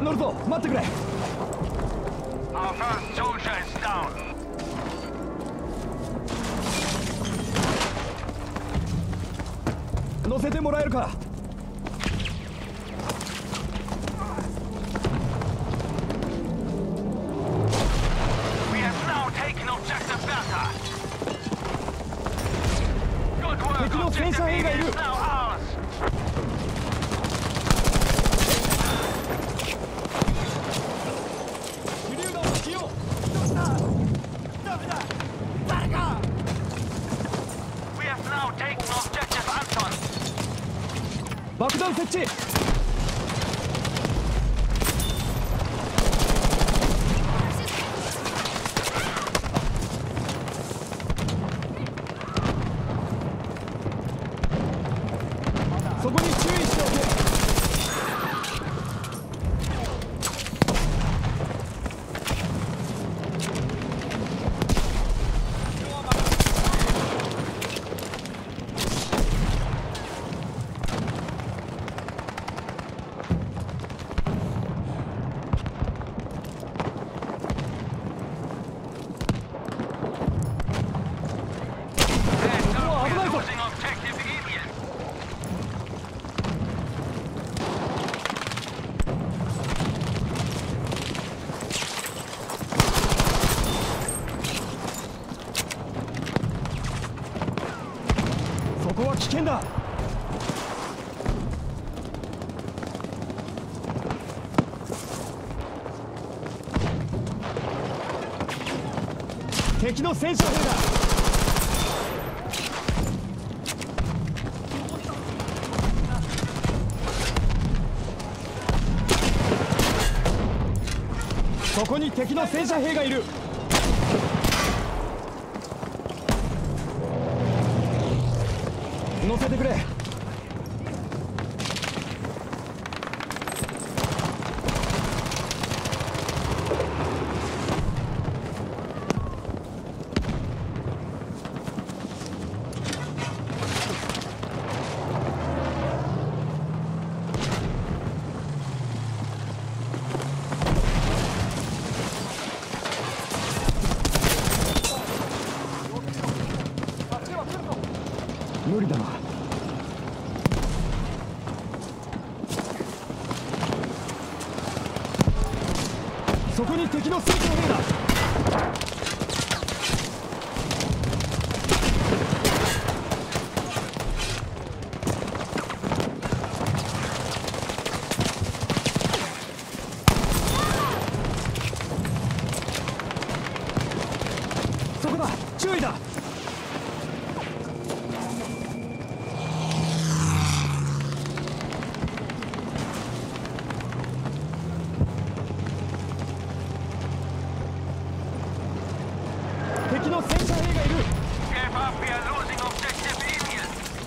乗るぞ、待ってくれ。 Our first soldier is down. 乗せてもらえるか。 We have now taken objective Delta. Good work. 敵の戦車兵がいる。 Objective now ours. 手榴弾を使用。 We have now taken objective Anton. 爆弾設置。 そこに注意しておけ。 Losing objective Emil. そこは危険だ。敵の戦車兵だ。 そこに敵の戦車兵がいる。乗せてくれ。無理だな。そこに敵の戦闘兵だ。そこだ、注意だ。 敵の戦車兵がいる。 Give up, we are losing objective Emil.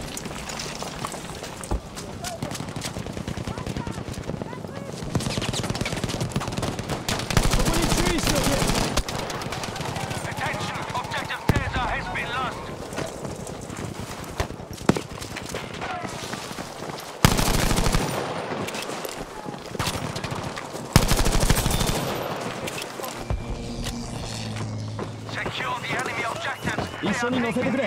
そこに注意しておけ。 Attention, objective Caesar has been lost. 一緒に乗せてくれ。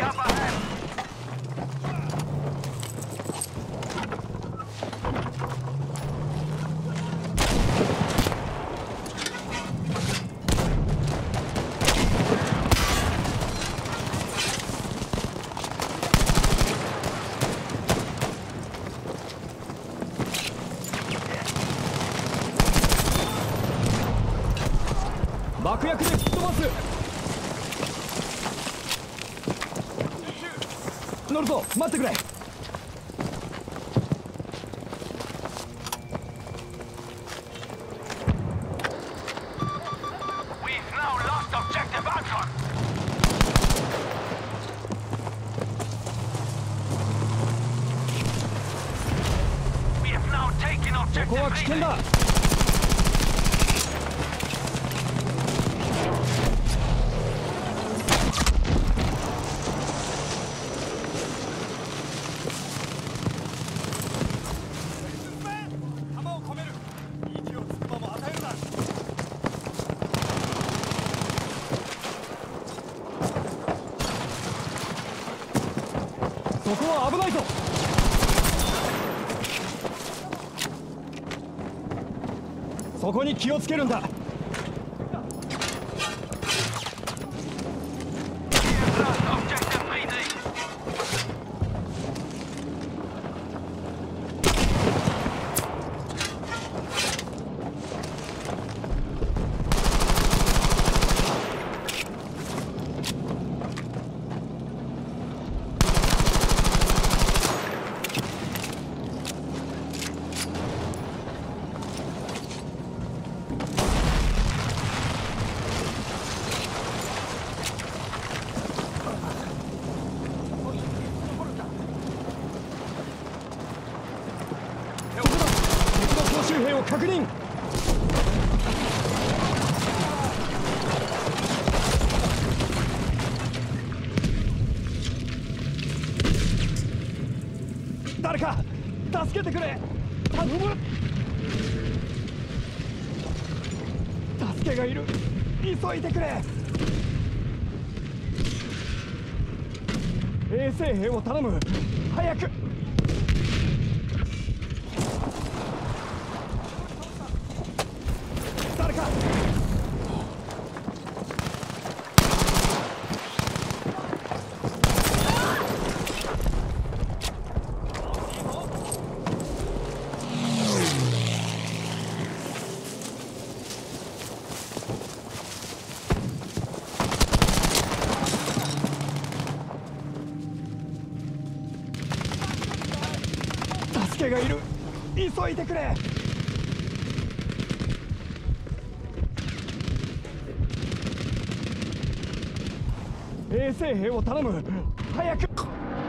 爆薬で吹っ飛ばす。乗るぞ、待ってくれ。 We've now lost objective Anton. ここは危険だ。 弾を込める。息をつく間もは危ないぞ。そこに気をつけるんだ。 Objective Friedrich. 敵の総集兵を確認。誰か助けてくれ。頼む。助けがいる。急いでくれ。衛生兵を頼む。早く。誰か。助けがいる。急いでくれ。衛生兵を頼む。早く。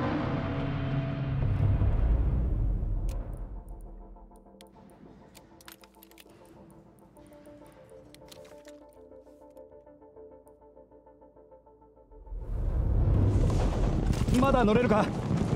まだ乗れるか。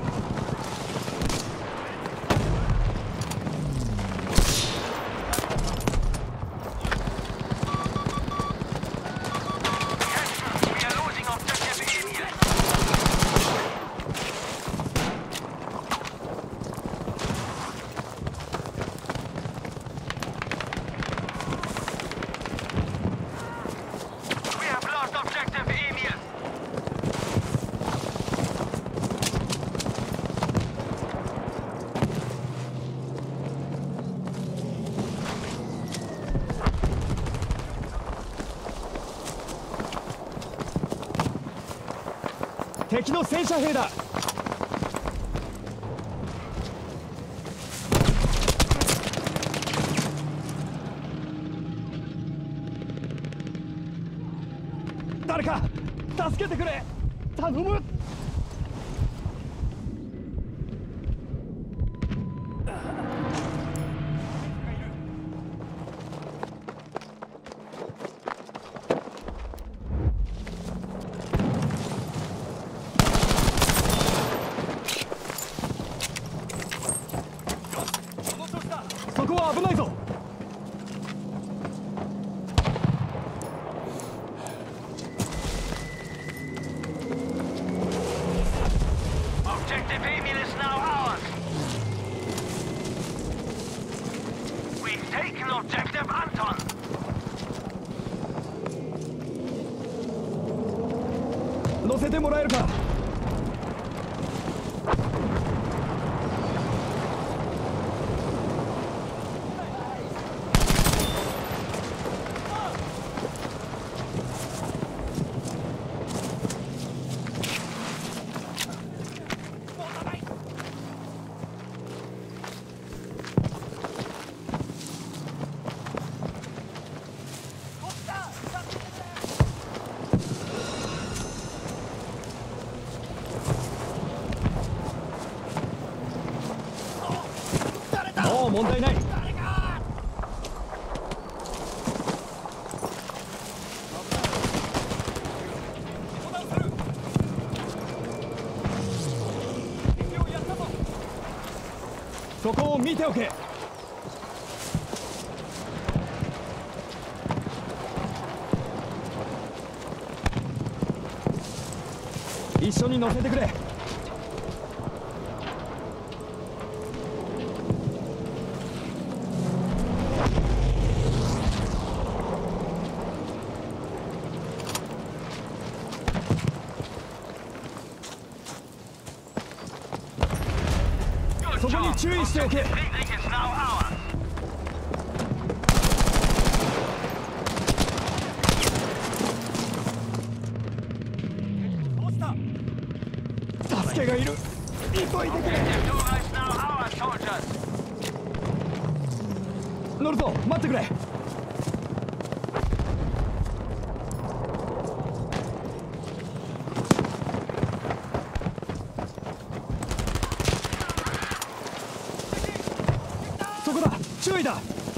敵の戦車兵だ。誰か助けてくれ。頼む。そこは危ないぞ。 Objective Emil is now ours. We've taken Objective Anton. 乗せてもらえるか。もう問題ない。そこを見ておけ。一緒に乗せてくれ。 注意しておけ。 Friedrich is now ours. 助けがいる。急いでくれ。 Objective Dora is now ours, soldiers. 乗るぞ、待ってくれ。そこだ、注意だ。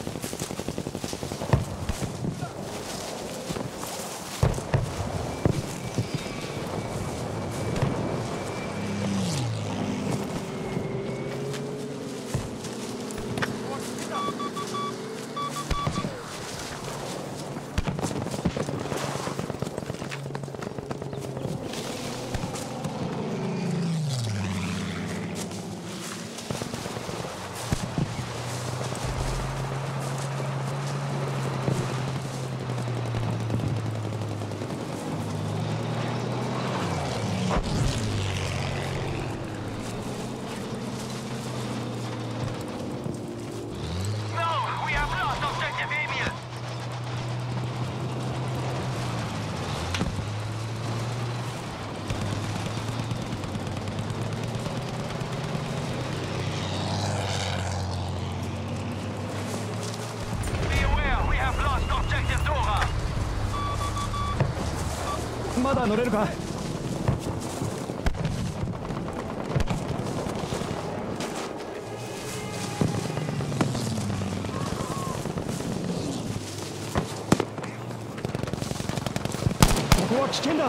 まだ乗れるか。ここは危険だ。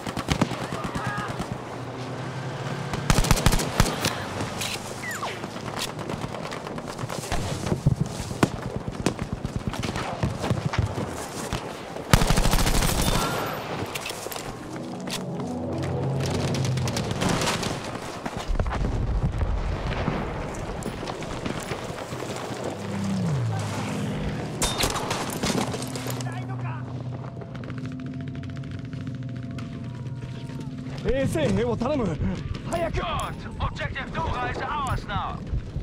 衛生兵を頼む。早く。 Good. Objective Dora is ours now.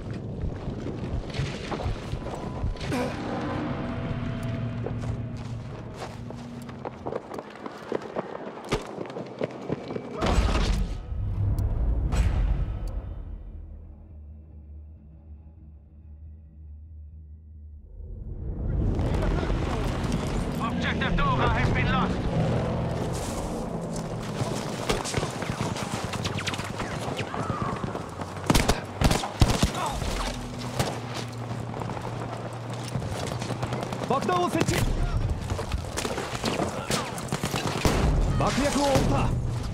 爆弾を設置。爆薬を追った。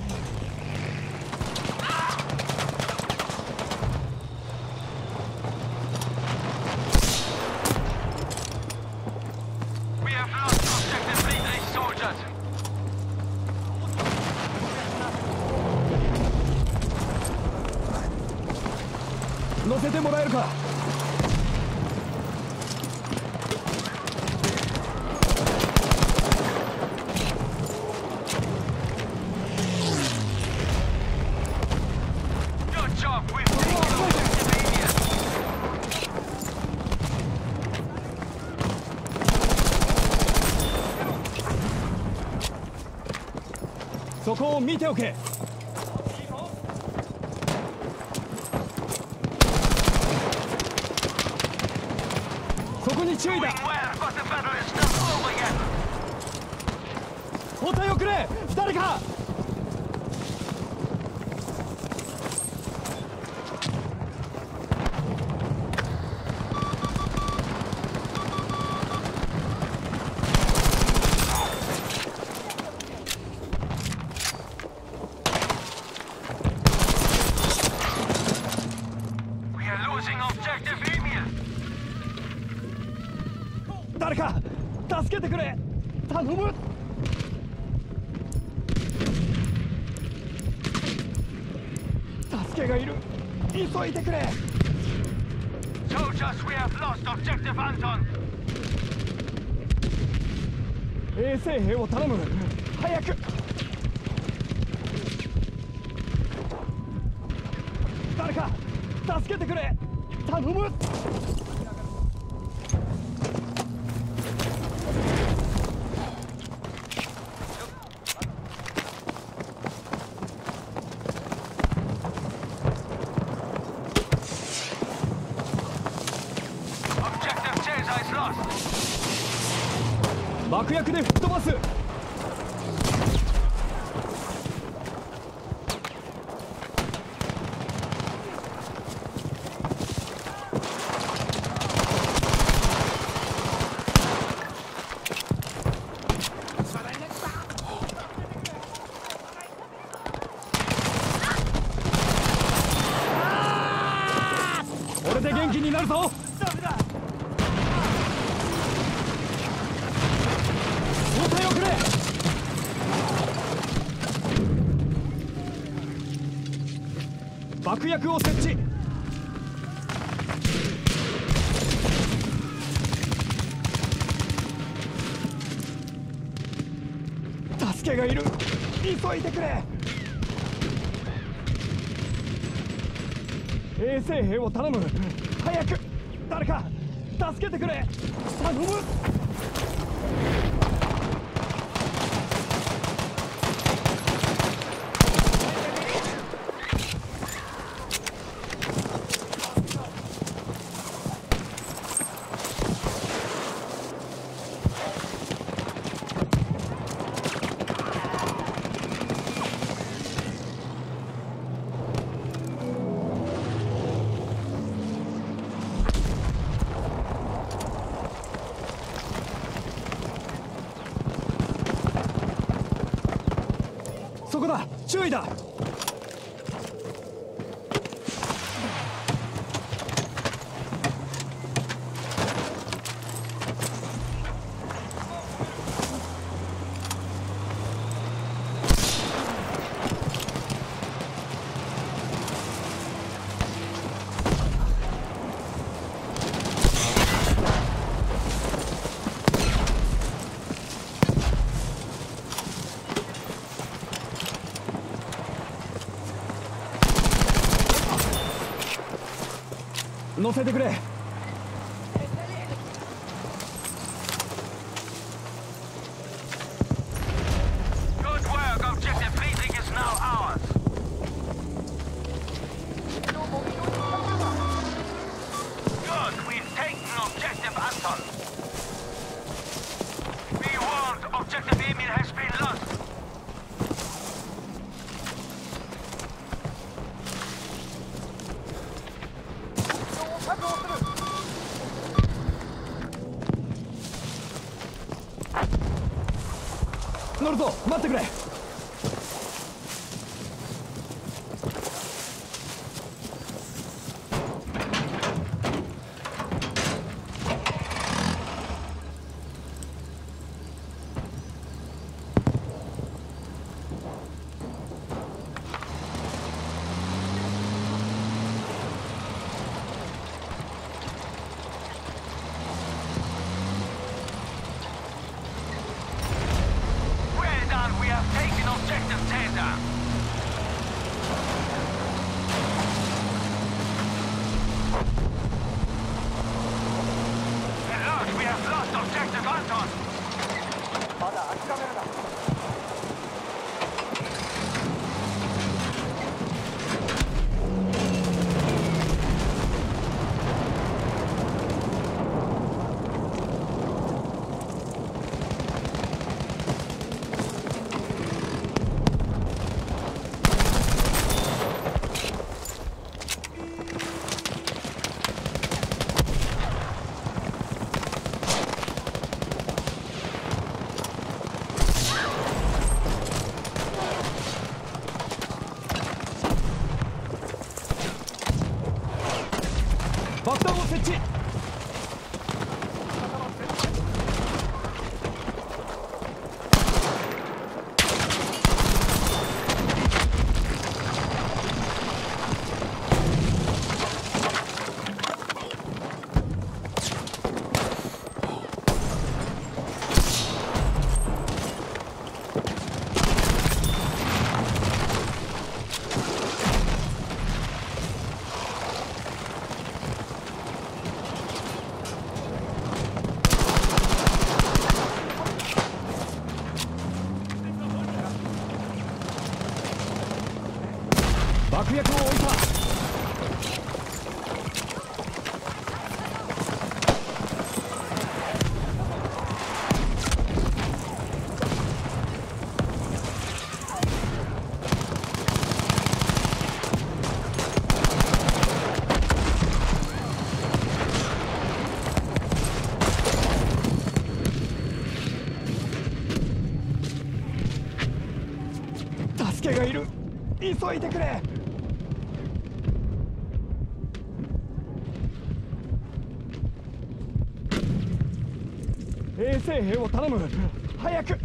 乗せてもらえるか。そこを見ておけ。そこに注意だ。応対をくれ、誰か。誰か助けてくれ、頼む。助けがいる、急いでくれ。 Soldiers, we have lost objective Anton. 衛生兵を頼む、早く。誰か助けてくれ。 頼む。爆薬で吹っ飛ばす。これで元気になるぞ。ダメだ。応対をくれ。爆薬を設置。助けがいる。急いでくれ。衛生兵を頼む。早く誰か助けてくれ。頼む。そこだ。注意だ。乗せてくれ。 Good work. Objective Friedrich is now ours. Good. We've taken objective Anton. Be warned. Objective Emil has been lost. 乗るぞ。待ってくれ。 We have taken objective Caesar. Alert, we have lost objective Anton. まだ諦めるな。 爆薬を置いた。助けがいる。急いでくれ。衛生兵を頼む。早く。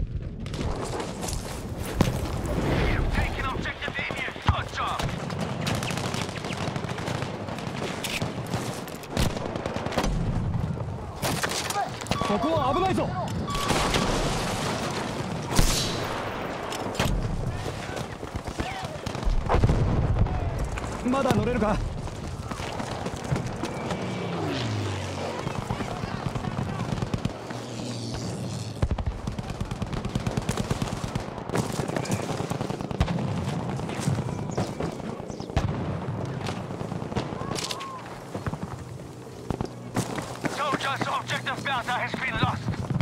ここは危ないぞ。まだ乗れるか。 Soldiers, objective Bertha has been lost.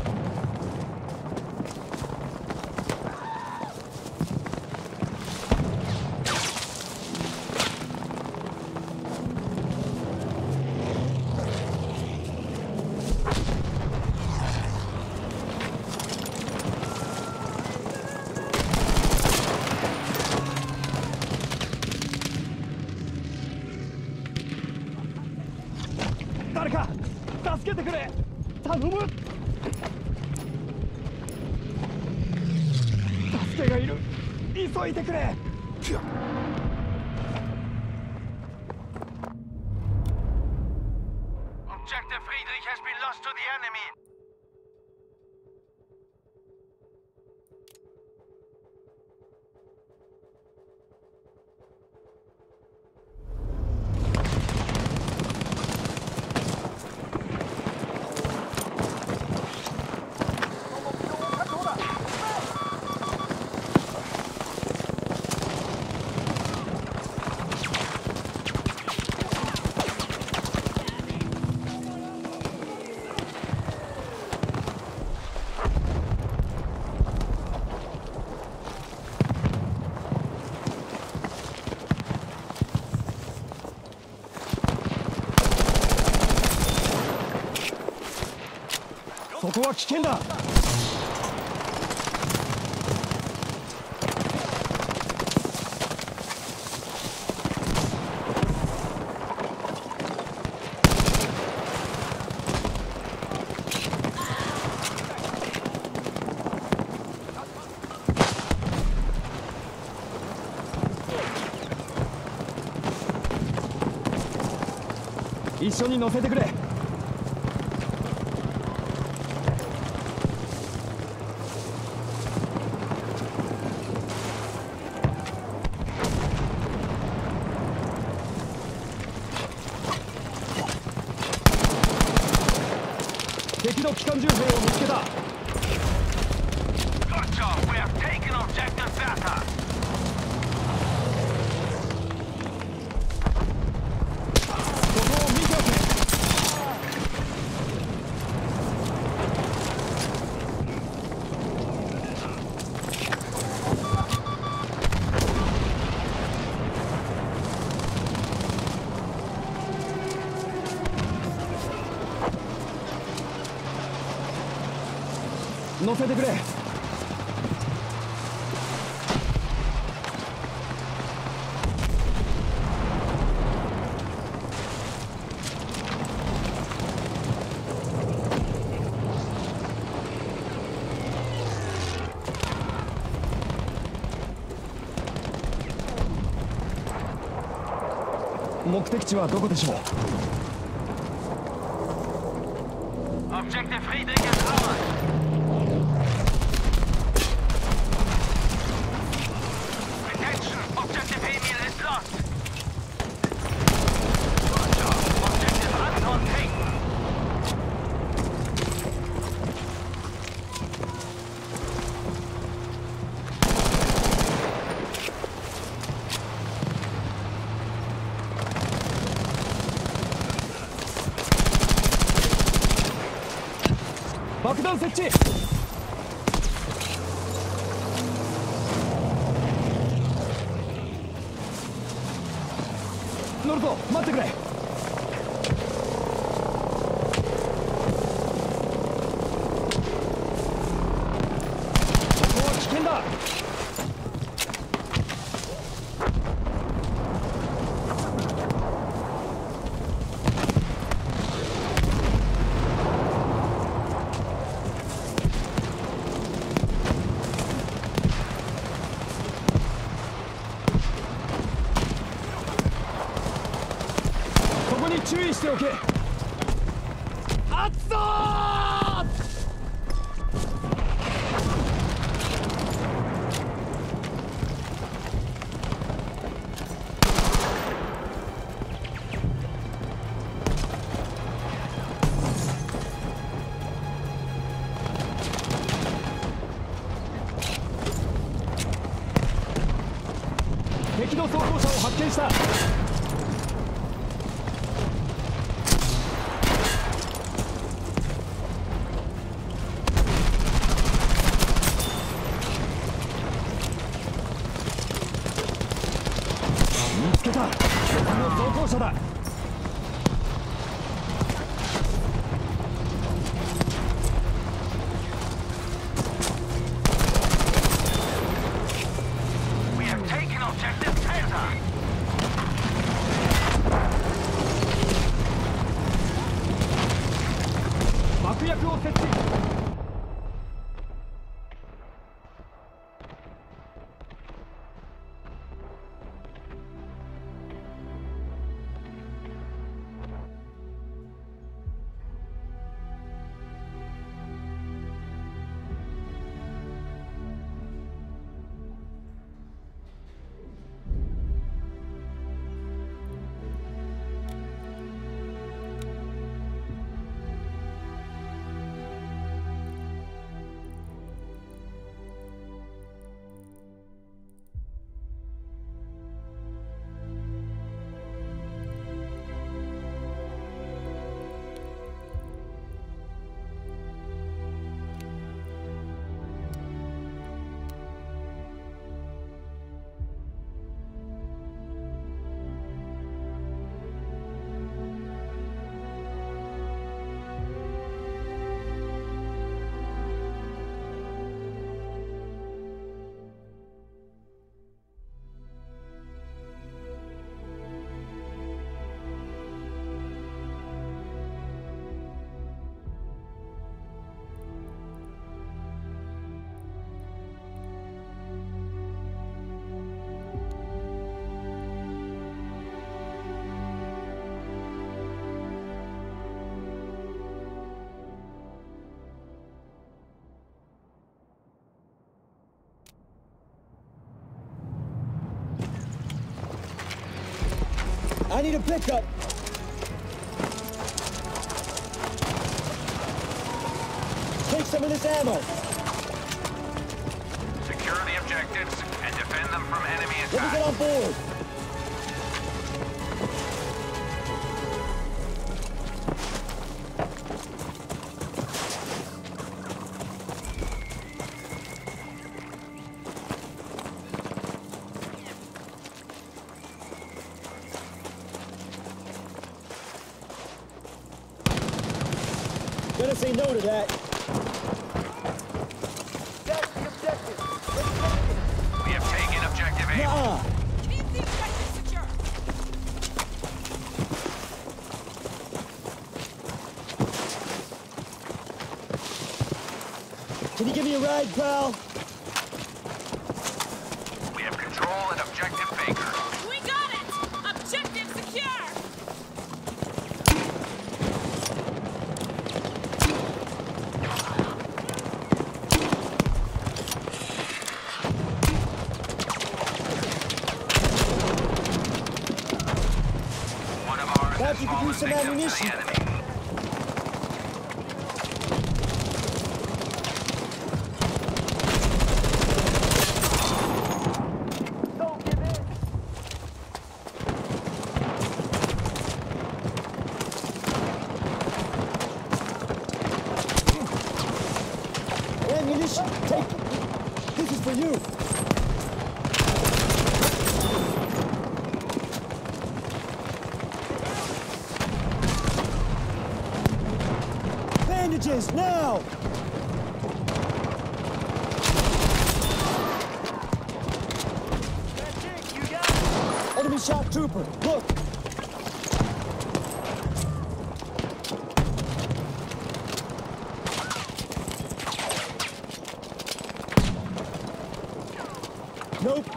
誰か助けてくれ。頼む。助けがいる。急いでくれ。 Objective Friedrich has been lost to the enemy. そこは危険だ。一緒に乗せてくれ。敵の機関銃兵を見つけた。 Good job. We have taken objective Bertha. ここを見ておけ。乗せてくれ。目的地はどこでしょう。 Objective Friedrich is ours. Attention, objective Emil is lost. Good job. Objective Anton taken. 爆弾設置。乗るぞ、待ってくれ。ここは危険だ。注意しておけ。あっそー！敵の装甲車を発見した。見つけた。敵の装甲車だ。爆薬を設置。 I need a pickup. Take some of this ammo. Secure the objectives and defend them from enemy Let me attack. get on board. Better say no to that. That's the objective. We have taken objective A. Nuh-uh. Keep the objective secure. Can you give me a ride, pal? We have control and objective Baker. We got it! Objective secure! One of ours Thought has you could fallen use some victim to ammunition. the enemy. Ammunition! Take it! This is for you! Bandages, now! Enemy shock trooper, look! Nope.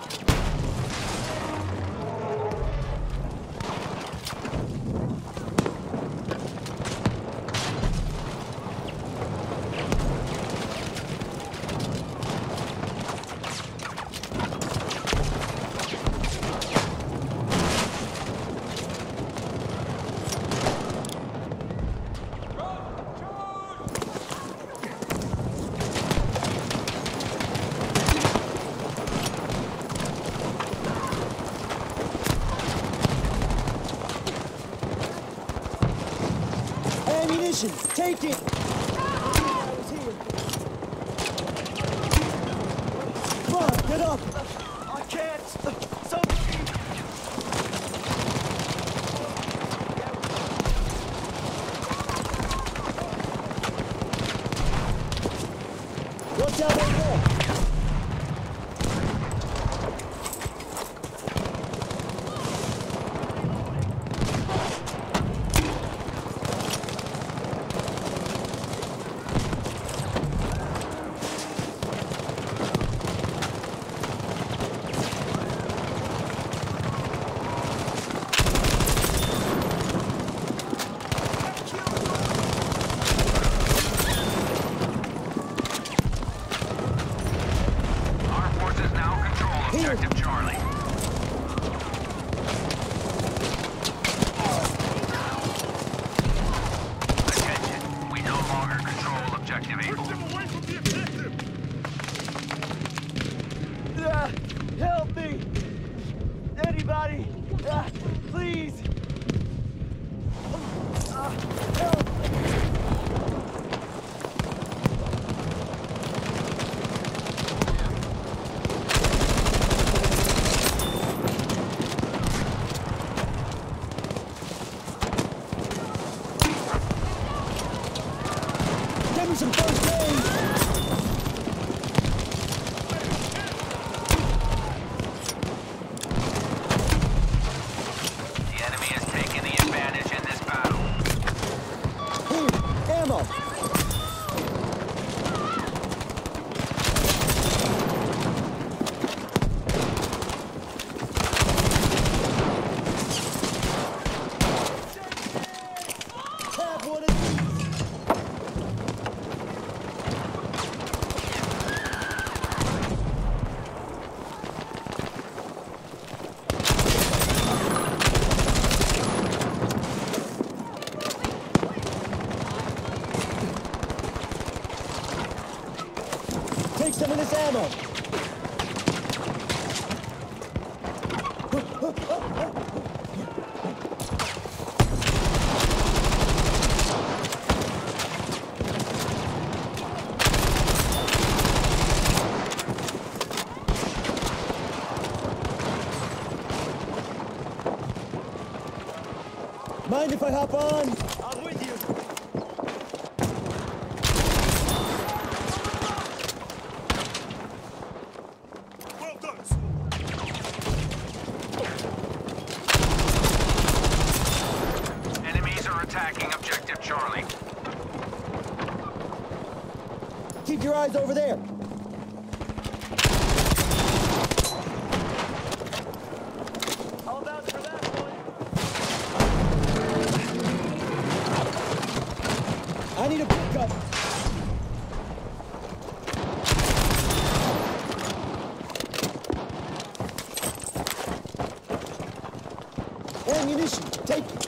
Ammunition! Take it! I was here. Come on, get up! I can't. So. Watch out over there! Our forces now control objective Charlie. Attention, we no longer control objective Able. Help me! Anybody! Please! Help! Give me some first aid! The enemy has taken the advantage in this battle. Here, ammo! Have one of these! Take some of this ammo! Mind if I hop on? I'm with you! Enemies are attacking objective Charlie. Keep your eyes over there! I'll vouch for that one! I need a pickup! Ammunition, take it!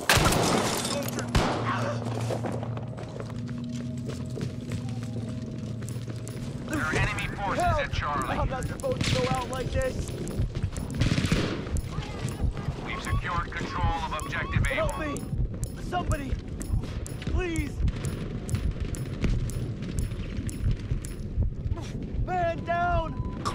There are enemy forces at Charlie. I'm not supposed to go out like this! We've secured control of objective Able. Help me! Somebody! Please! Man down!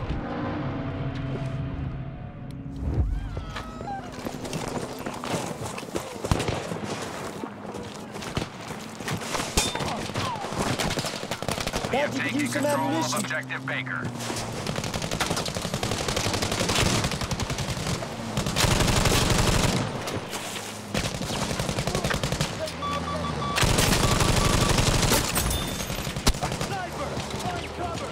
We have Thought you could taken use some control of ammunition. Objective Baker. Sniper! Find cover!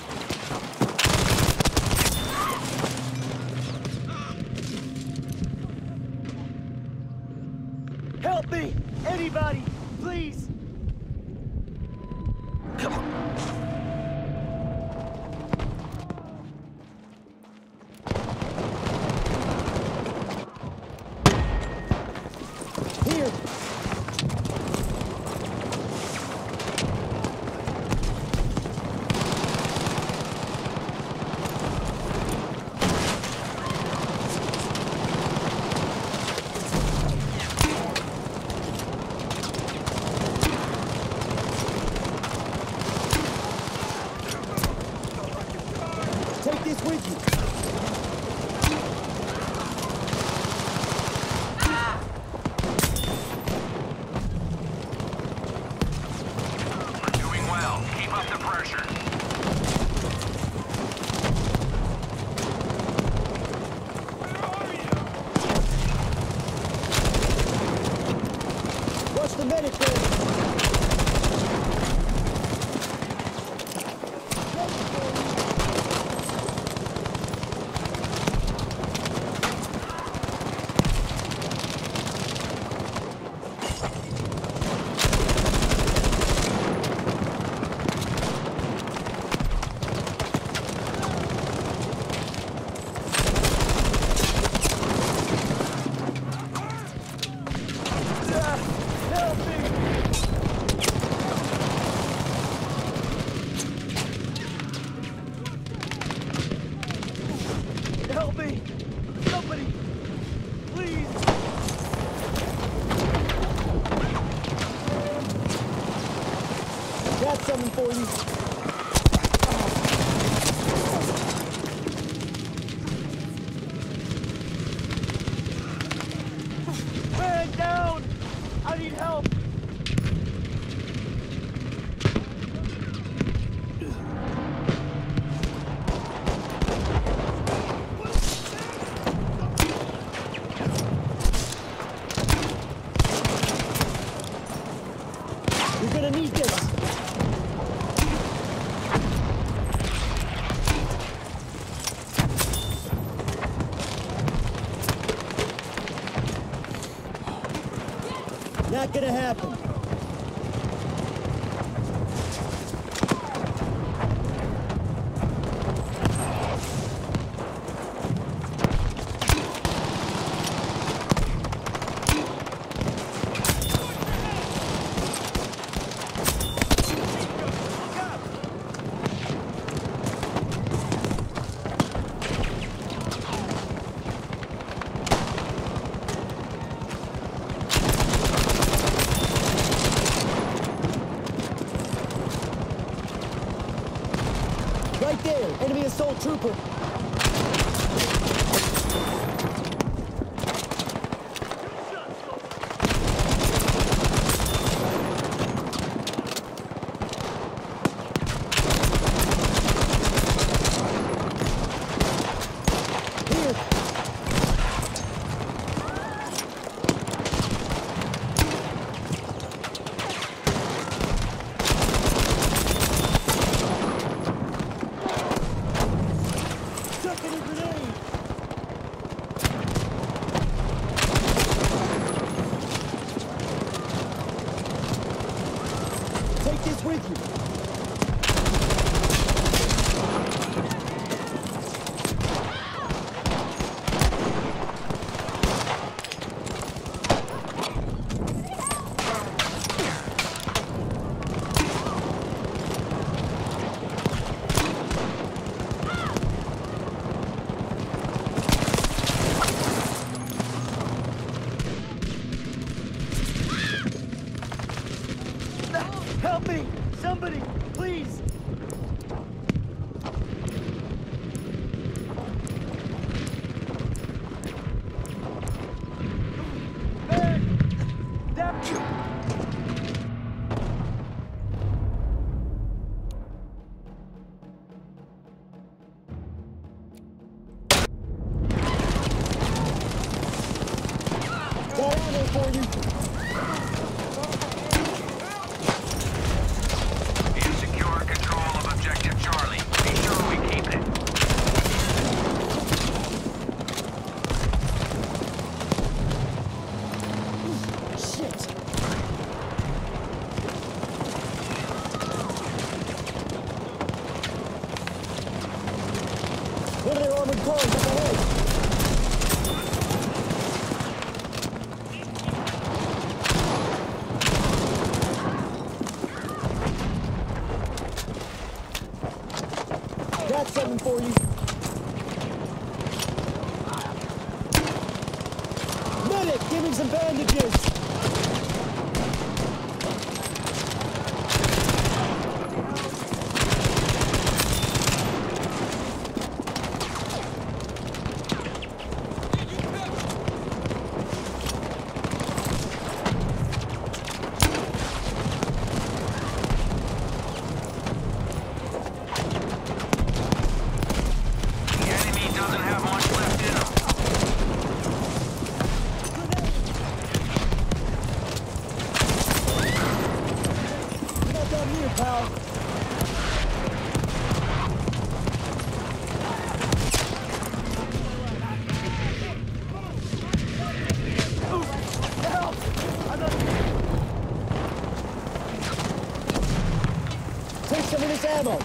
Help me! Anybody! Please! Here. Take this with you. Doing well. Keep up the pressure. Watch the medic there. Help me! Help me! Somebody! Please! Got something for you. Man down! I need help! You're gonna need this. Not gonna happen. Right there, enemy assault trooper. Here. Chucking a grenade. Take this with you. Help me! Somebody! Please! got something for you. Medic, give him some bandages. Take some of this ammo.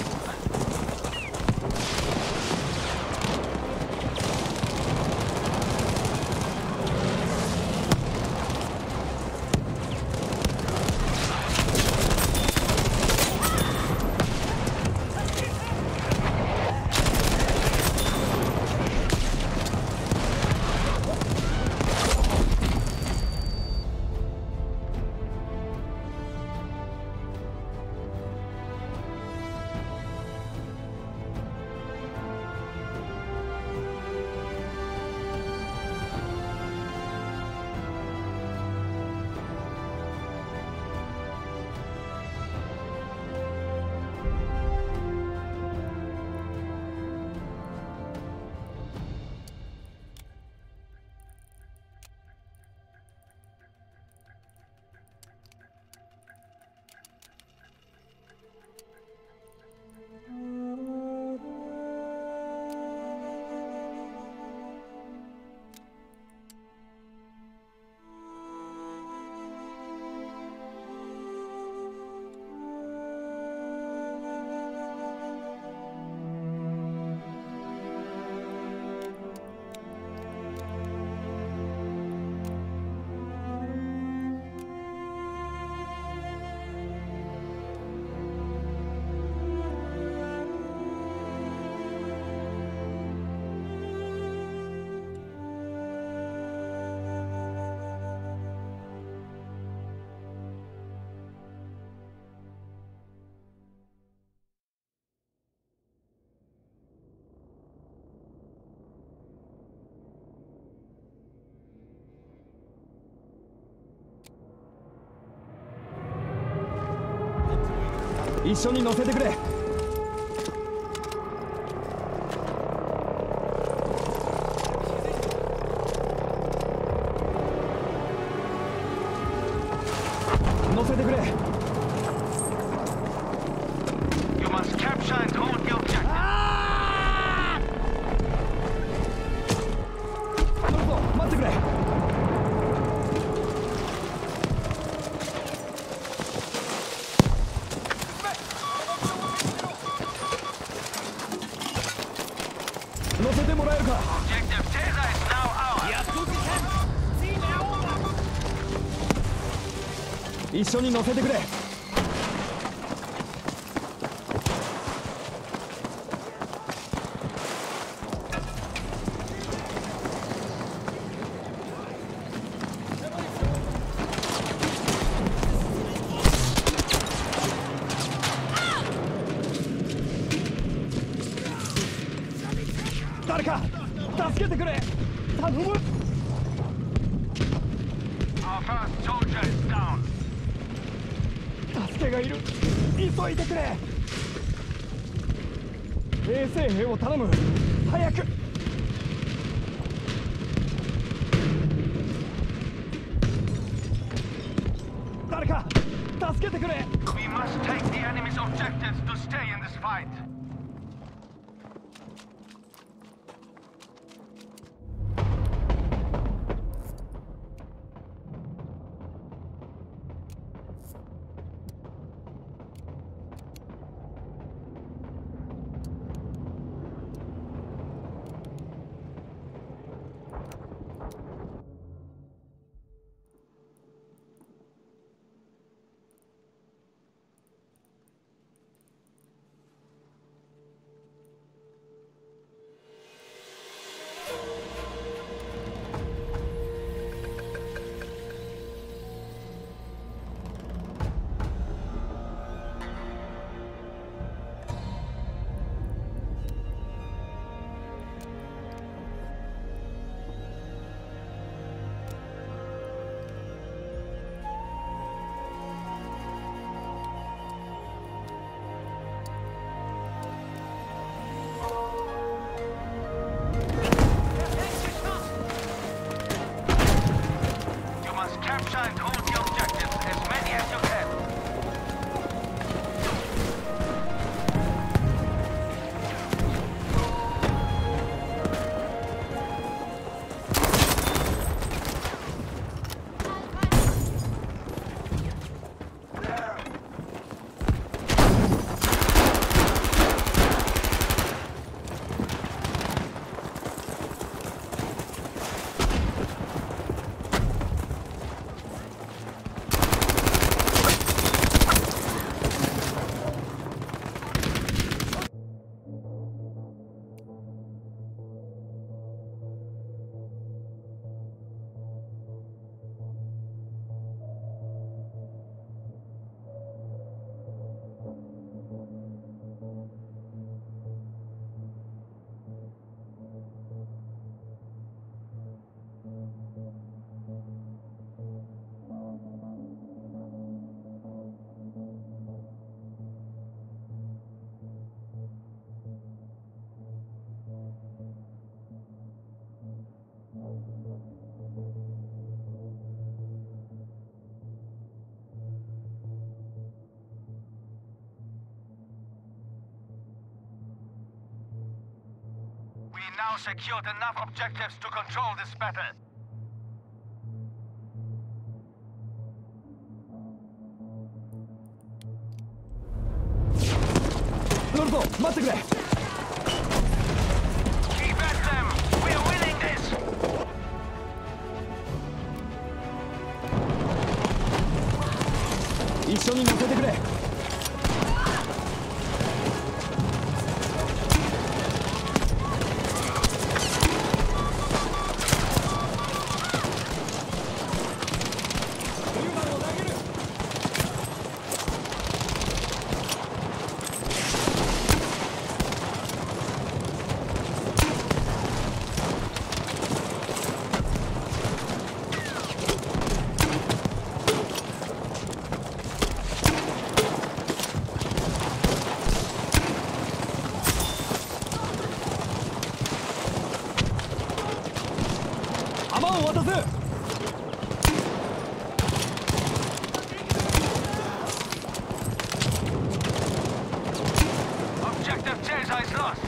一緒に乗せてくれ。乗せてくれ。 You must capture and hold the objective. どうぞ待ってくれ。乗せてもらえるか。 Objective Caesar is now ours. 一緒に乗せてくれ。誰か助けてくれ。頼む。 Our first soldier is down. 助けがいる。急いでくれ。衛生兵を頼む。早く。誰か助けてくれ。 We must take the enemy's objectives to stay in this fight. now secured enough objectives to control this battle. 乗るぞ、待ってくれ。 Keep at them! We're winning this! 一緒に乗せてくれ。弾を渡せ。 Objective Cesar is lost.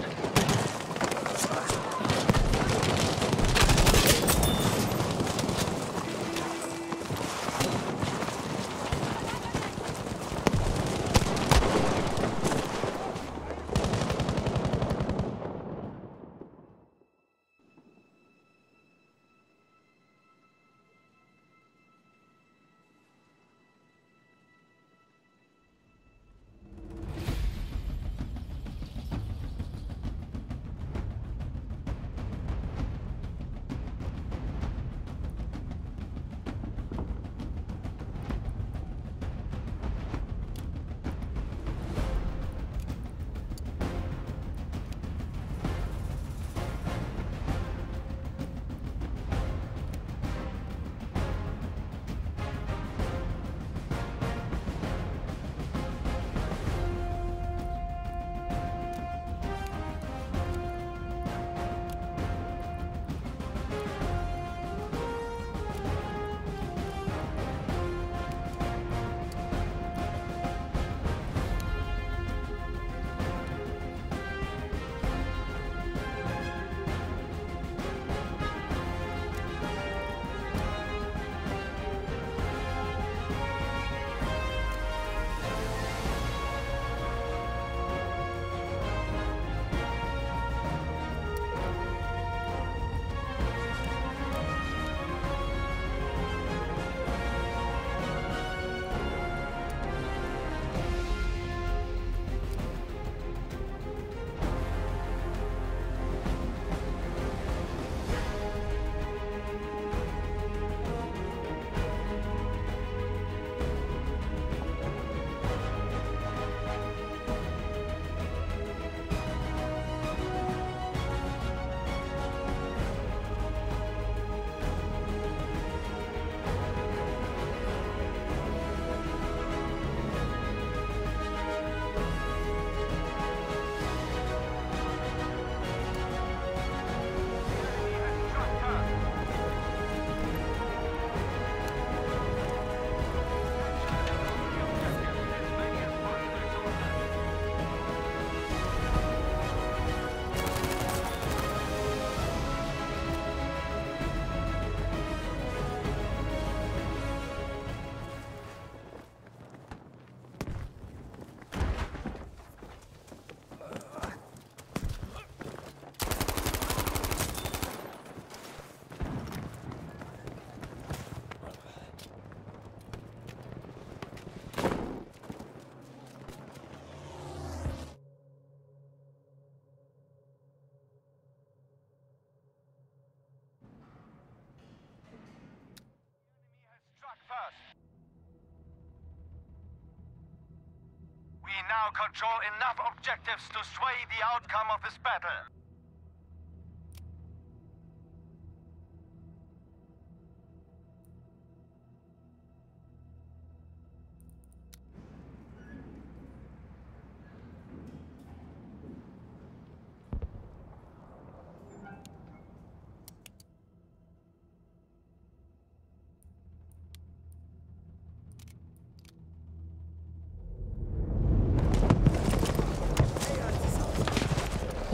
We now control enough objectives to sway the outcome of this battle.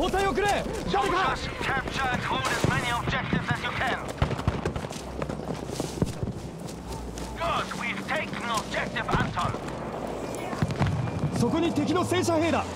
補佐をくれ。誰か。 Soldiers, capture and hold as many objectives as you can. Good, we've taken objective Anton. そこに敵の戦車兵だ。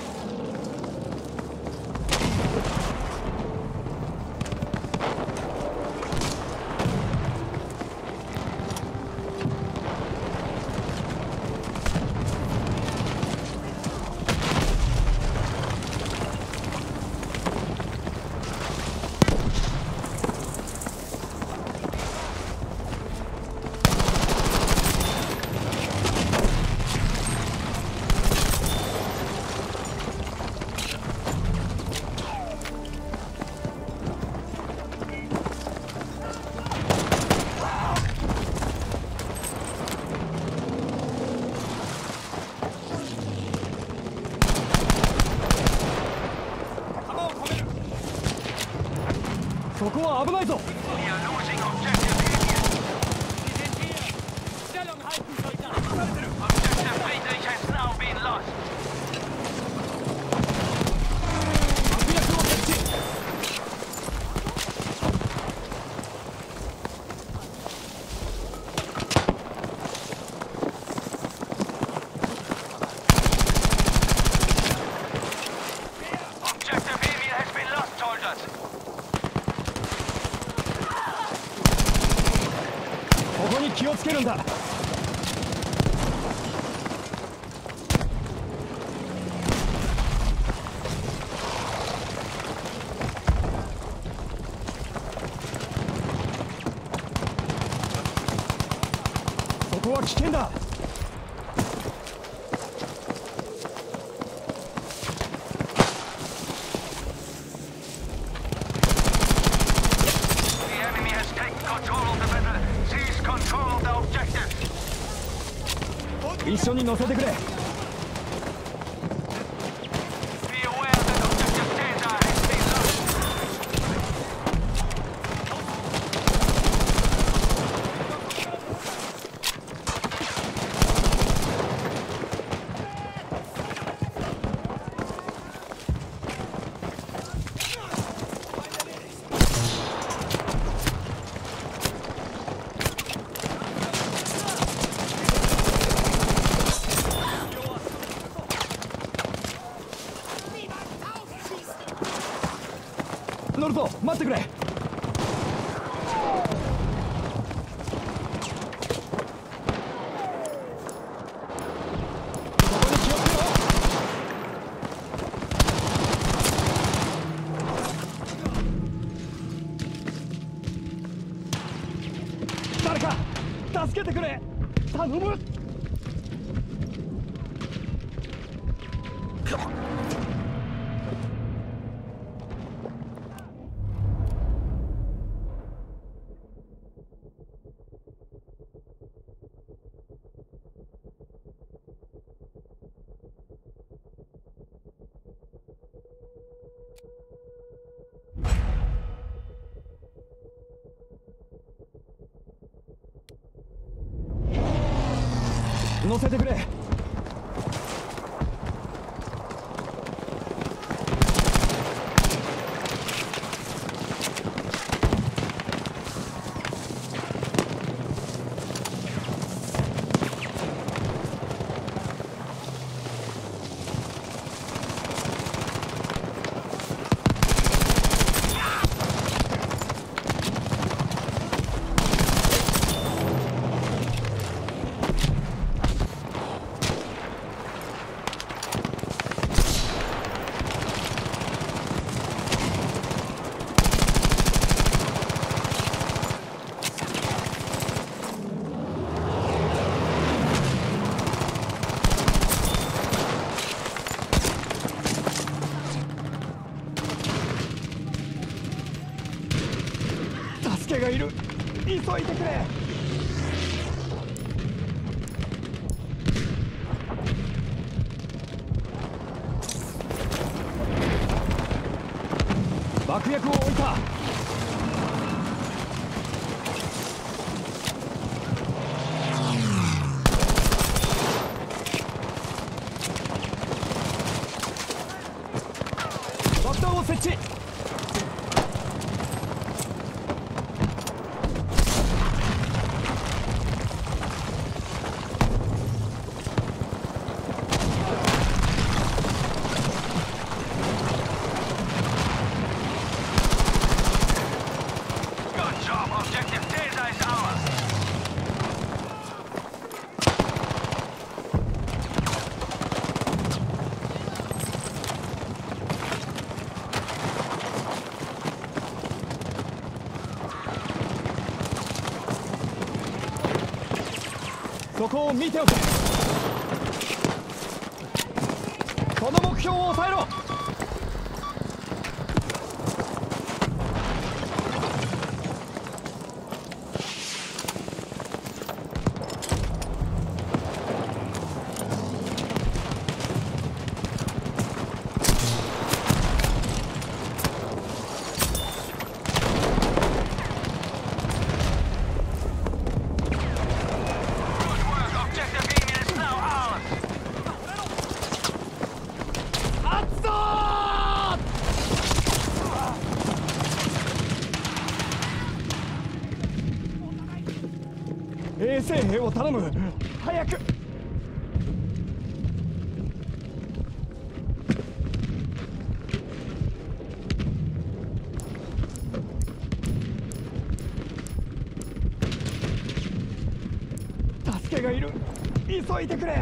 そこは危ないぞ。 We are losing objective Area. Stellung halten, Soldat! Objective Friedrich has now been lost. 爆薬を設置。 Objective Area has been lost, soldiers. ここに気をつけるんだ。そこは危険だ。 The enemy has taken control of the battle. Seize control of the objective. 一緒に乗せてくれ。 Be aware that objective Caesar has been lost. 乗るぞ。待ってくれ。 誰か助けてくれ。頼む。 乗せてくれ。助けがいる。急いでくれ。爆薬を置いた。爆爆弾を設置。 Good job. Objective Caesar is ours. そこを見ておけ。この目標を抑えろ。衛生兵を頼む。早く。助けがいる。急いでくれ。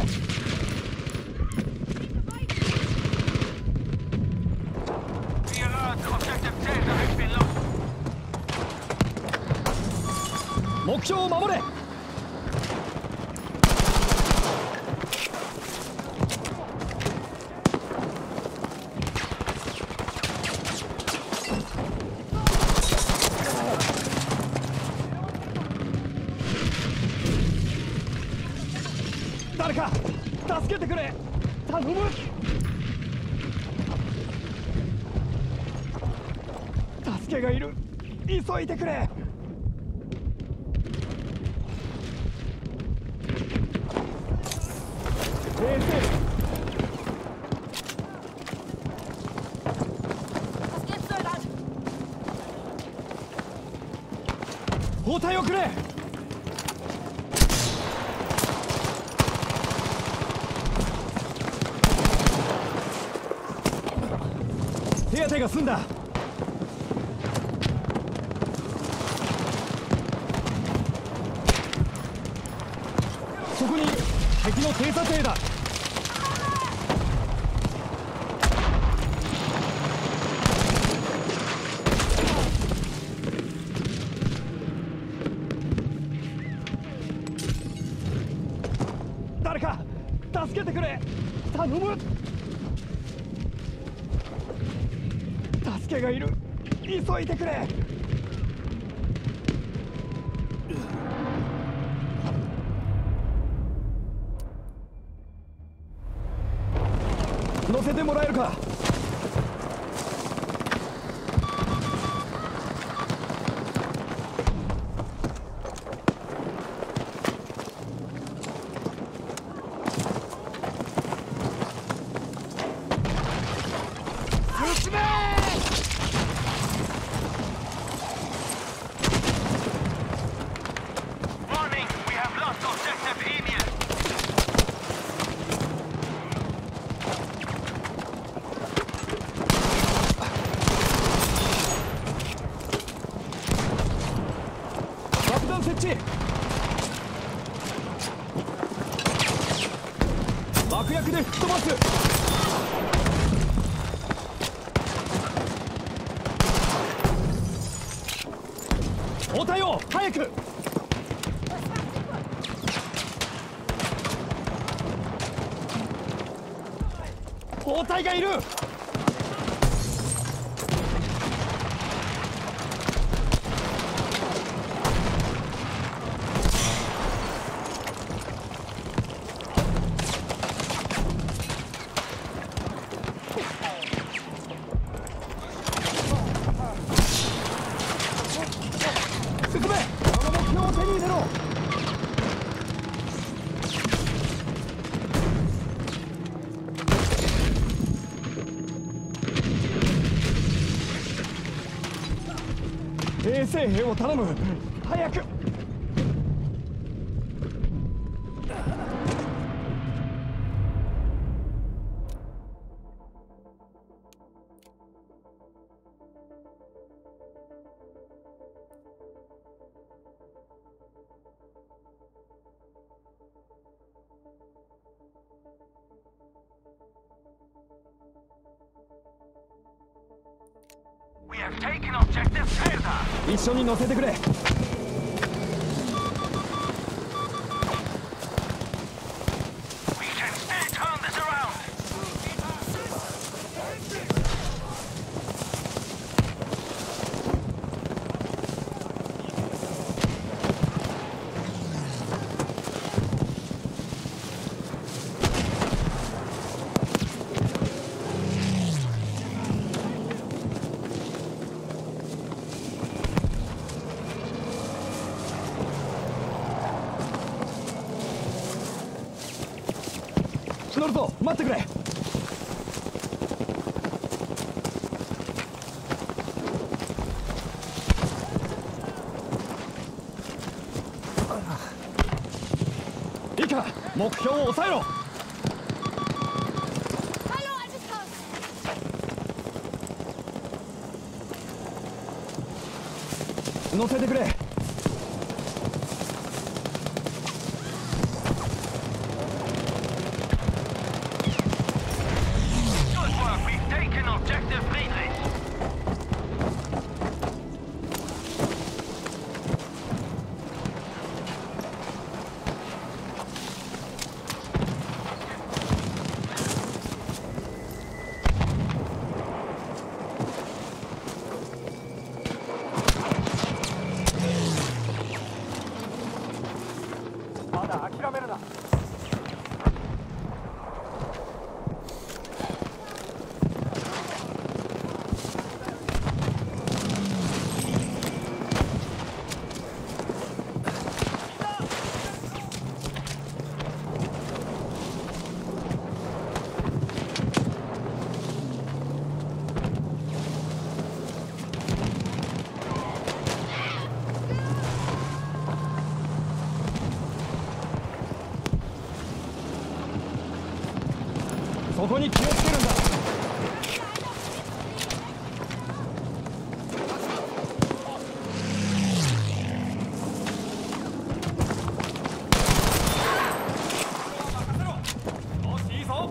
目標を守れ。誰か助けてくれ。頼む。助けがいる。急いでくれ。衛生包帯をくれ。手当てが済んだ。そこに敵の偵察兵だ。誰か助けてくれ。頼む。助けがいる。急いでくれ。乗せてもらえるか。進め。 Warning, we have lost objective Emian. 爆弾設置。爆薬で吹っ飛ばす。包帯を早く。包帯がいる。進め。この目標を手に入れろ。 衛生兵を頼む。早く。 We have taken objective Caesar. 一緒に乗せてくれ。 We can still turn this around. 乗るぞ、待ってくれ。いいか、目標を抑えろ。 Hallo, altes Haus! 乗せてくれ。 Good work. We've taken objective Friedrich. まだ諦めるな。そこに気をつけるんだ。よし、いいぞ。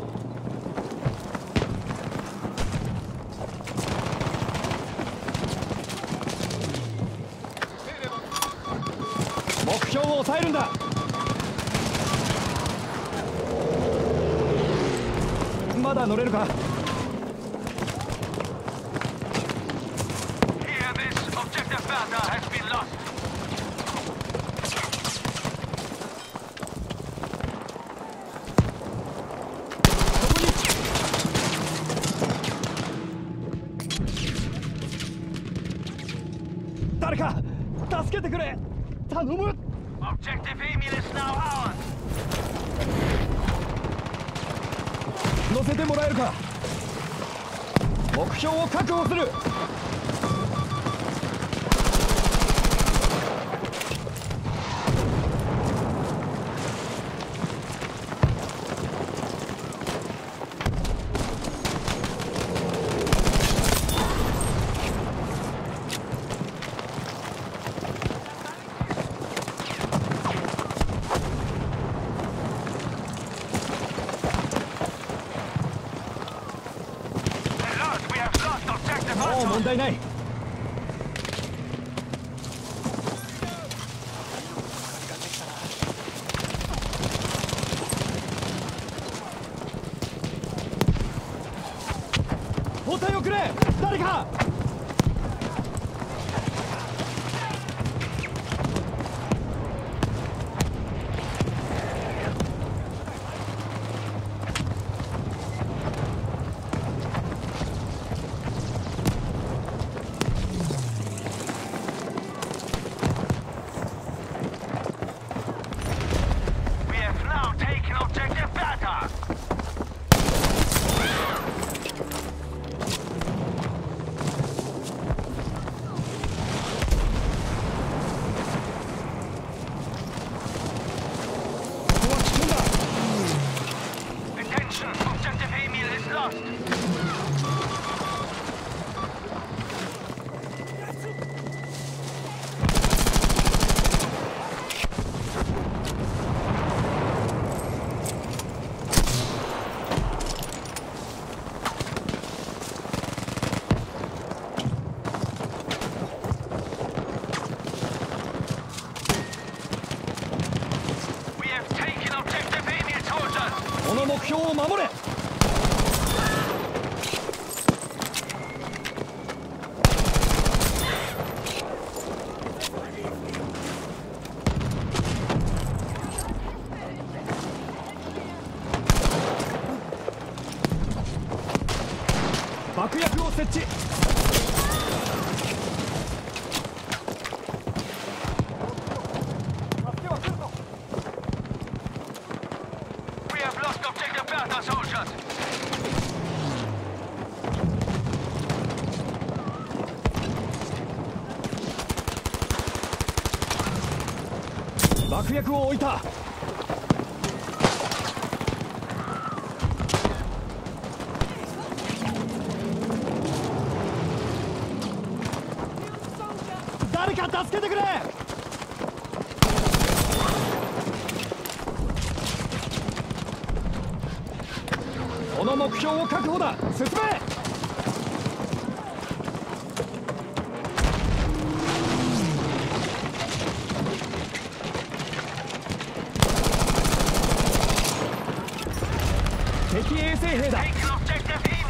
目標を抑えるんだ。まだ乗れるか。 Here, this objective Bertha has been lost. そこに。誰か助けてくれ。頼む。 Objective Emil is now ours. 乗せてもらえるか。目標を確保する。 Alert, we have lost objective もう問 Archer. 題ない。包帯をくれ。誰か。 We have now taken objective Bertha. こ lost. We have taken objective Amy, soldiers. この目標を守れ。爆薬を設置。 We have lost objective Bertha, soldiers. 爆薬を置いた。誰か助けてくれ。この目標を確保だ。進め。敵衛星兵だ。 Taken objective Amy.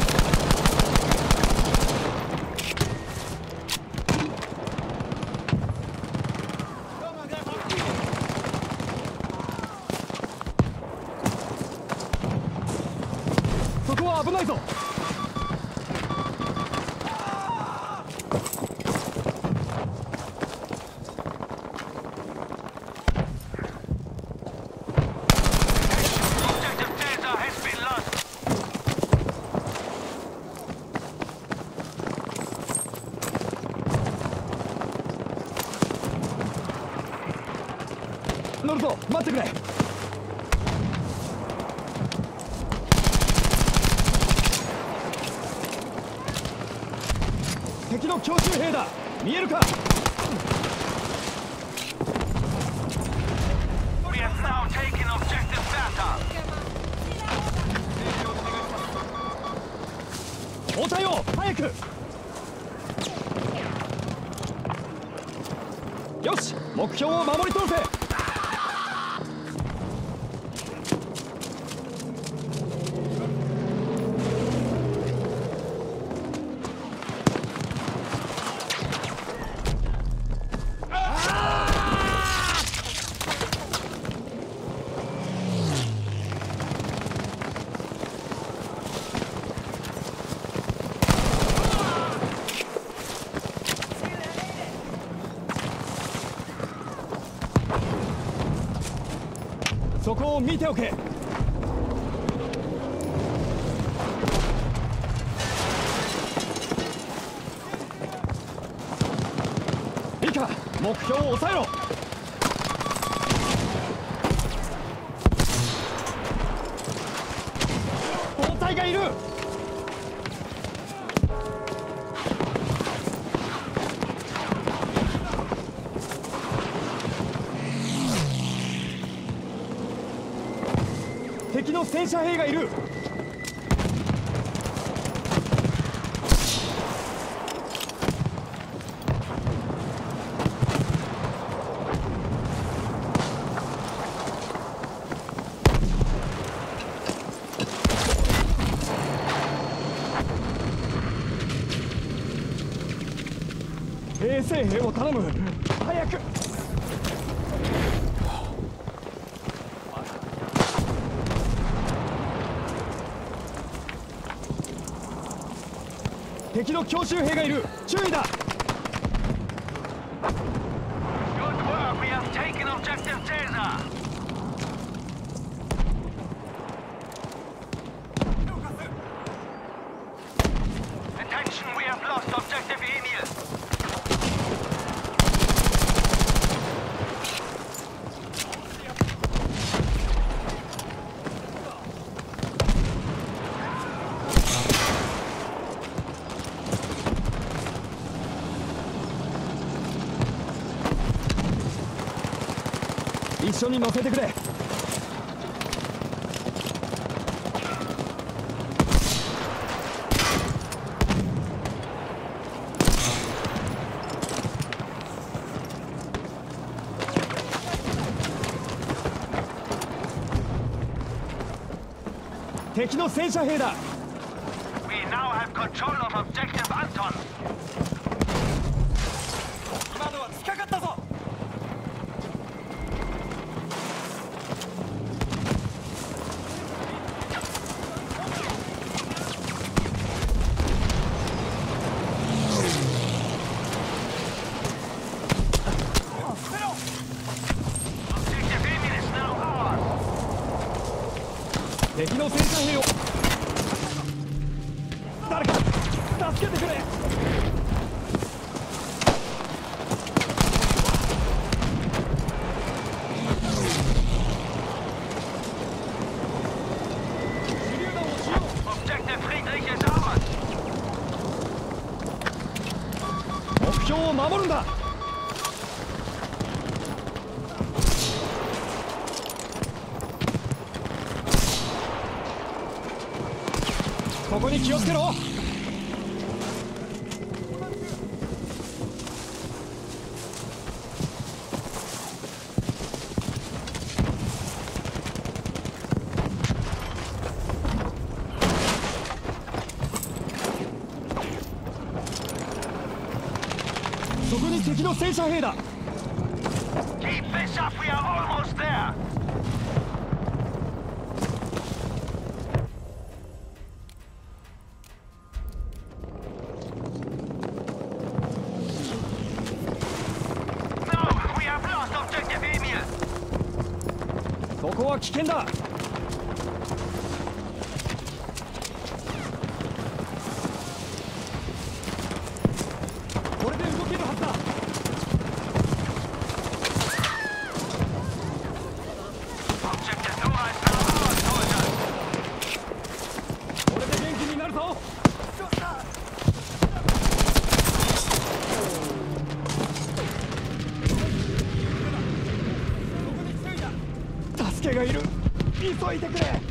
そこは危ないぞ。 Objective Caesar has been lost. 乗るぞ。待ってくれ。敵の強襲兵だ。見えるか。 We have now taken objective Bertha. 応対を早く。よし、目標を守り通せ。そこを見ておけ。いいか、目標を抑えろ。砲隊がいる。敵の戦車兵がいる。衛生兵を頼む。早く。敵の強襲兵がいる。注意だ。 Good work. We have taken objective Caesar. Attention, we have lost objective Emil. 緒に乗せてくれ。敵の戦車兵だ。 We now have control of objective Anton. 今のは突きかかったぞ。 Objective Emil is now ours. 敵の戦車兵を誰か助けてくれ。手榴弾を使用。 Objective Friedrich is ours. 目標を守るんだ。ここに気をつけろ。そこに敵の戦車兵だ。 Keep this up, we are almost there. そこは危険だ。これで動けるはずだ。これで元気になるぞ。助けがいる。急いでくれ。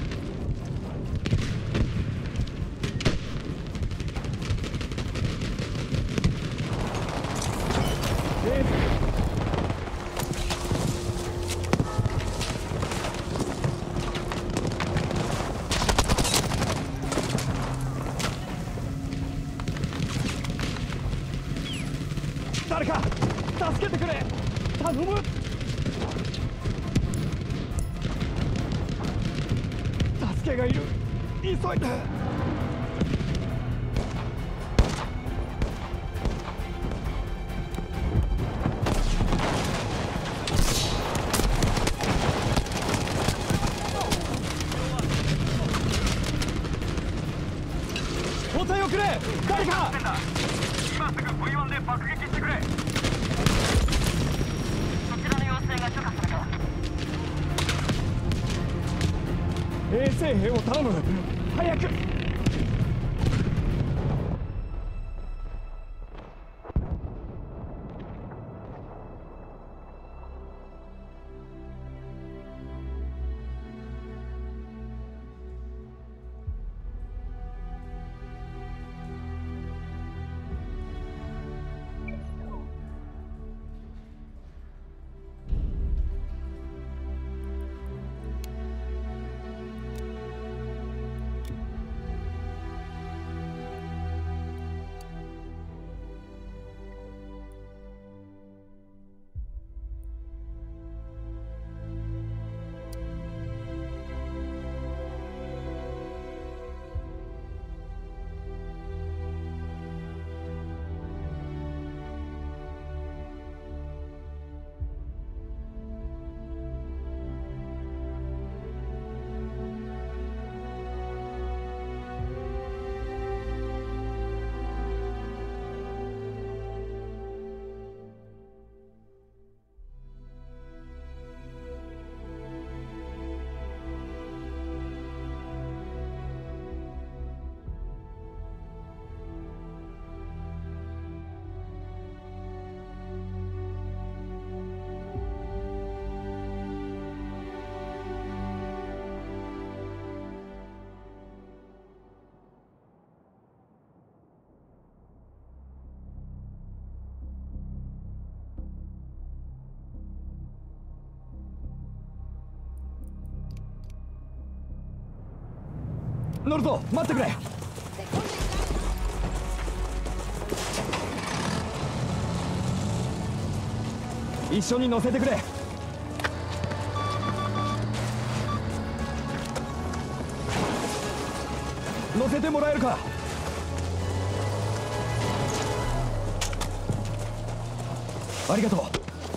誰か助けてくれ。頼む。助けがいる。急いで。応対をくれ。誰か。今すぐ V1 で爆撃してくれ。そちらの要請が許可された。 衛生兵を頼む。早く。 乗るぞ、待ってくれ。一緒に乗せてくれ。乗せてもらえるか。ありがとう。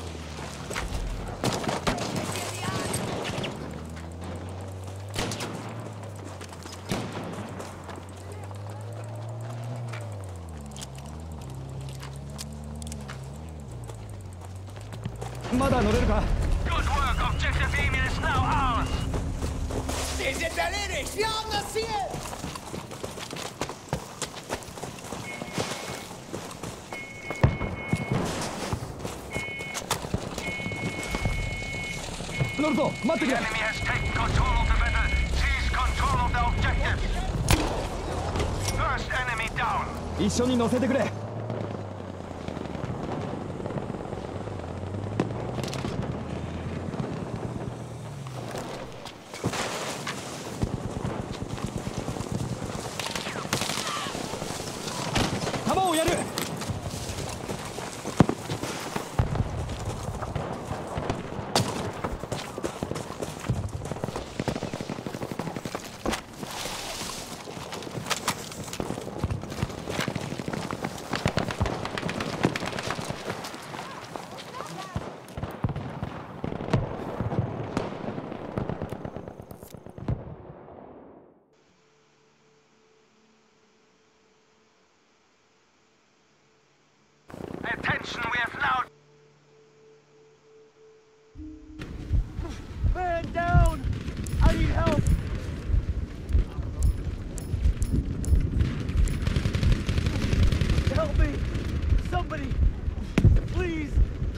まだ乗れるか。 Good work. Objective Emil is now ours. Des Italiens, fiamme le ciel! 乗るぞ、待ってく The れ。 enemy has taken control of the battle. Seize control of the objective. First enemy down. 一緒に乗せてくれ。弾をやる。 Attention, we have now. Man down! I need help! Help me! Somebody! Please!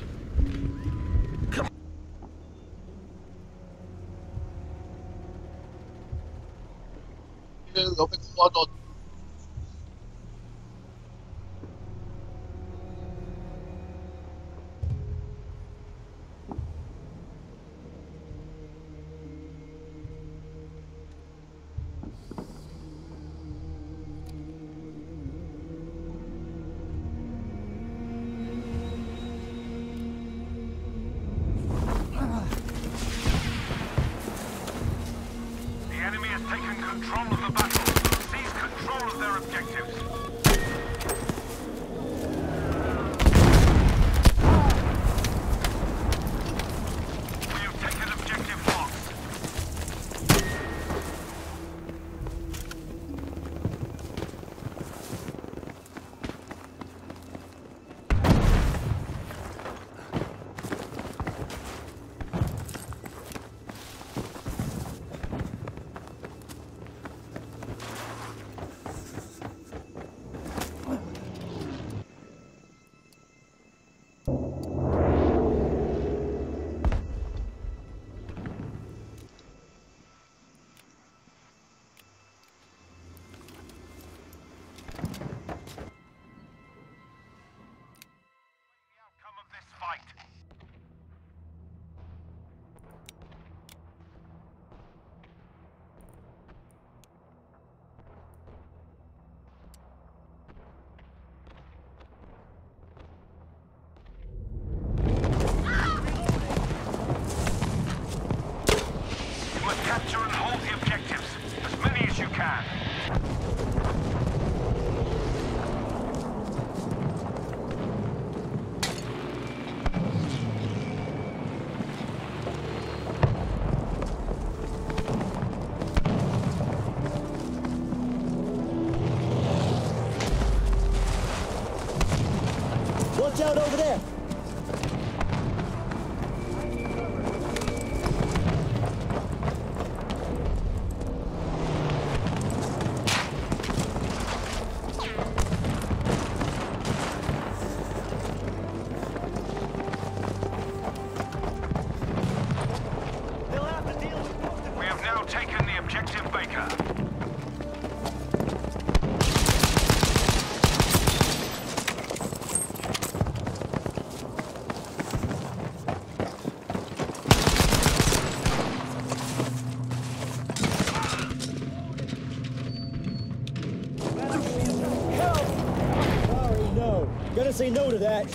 The enemy has taken control of the battle. Seize control of their objectives. We have taken objective Fox. The outcome of this fight. You must capture and hold the objectives, as many as you can. Watch out over there! We have now taken the objective Baker. gonna say no to that.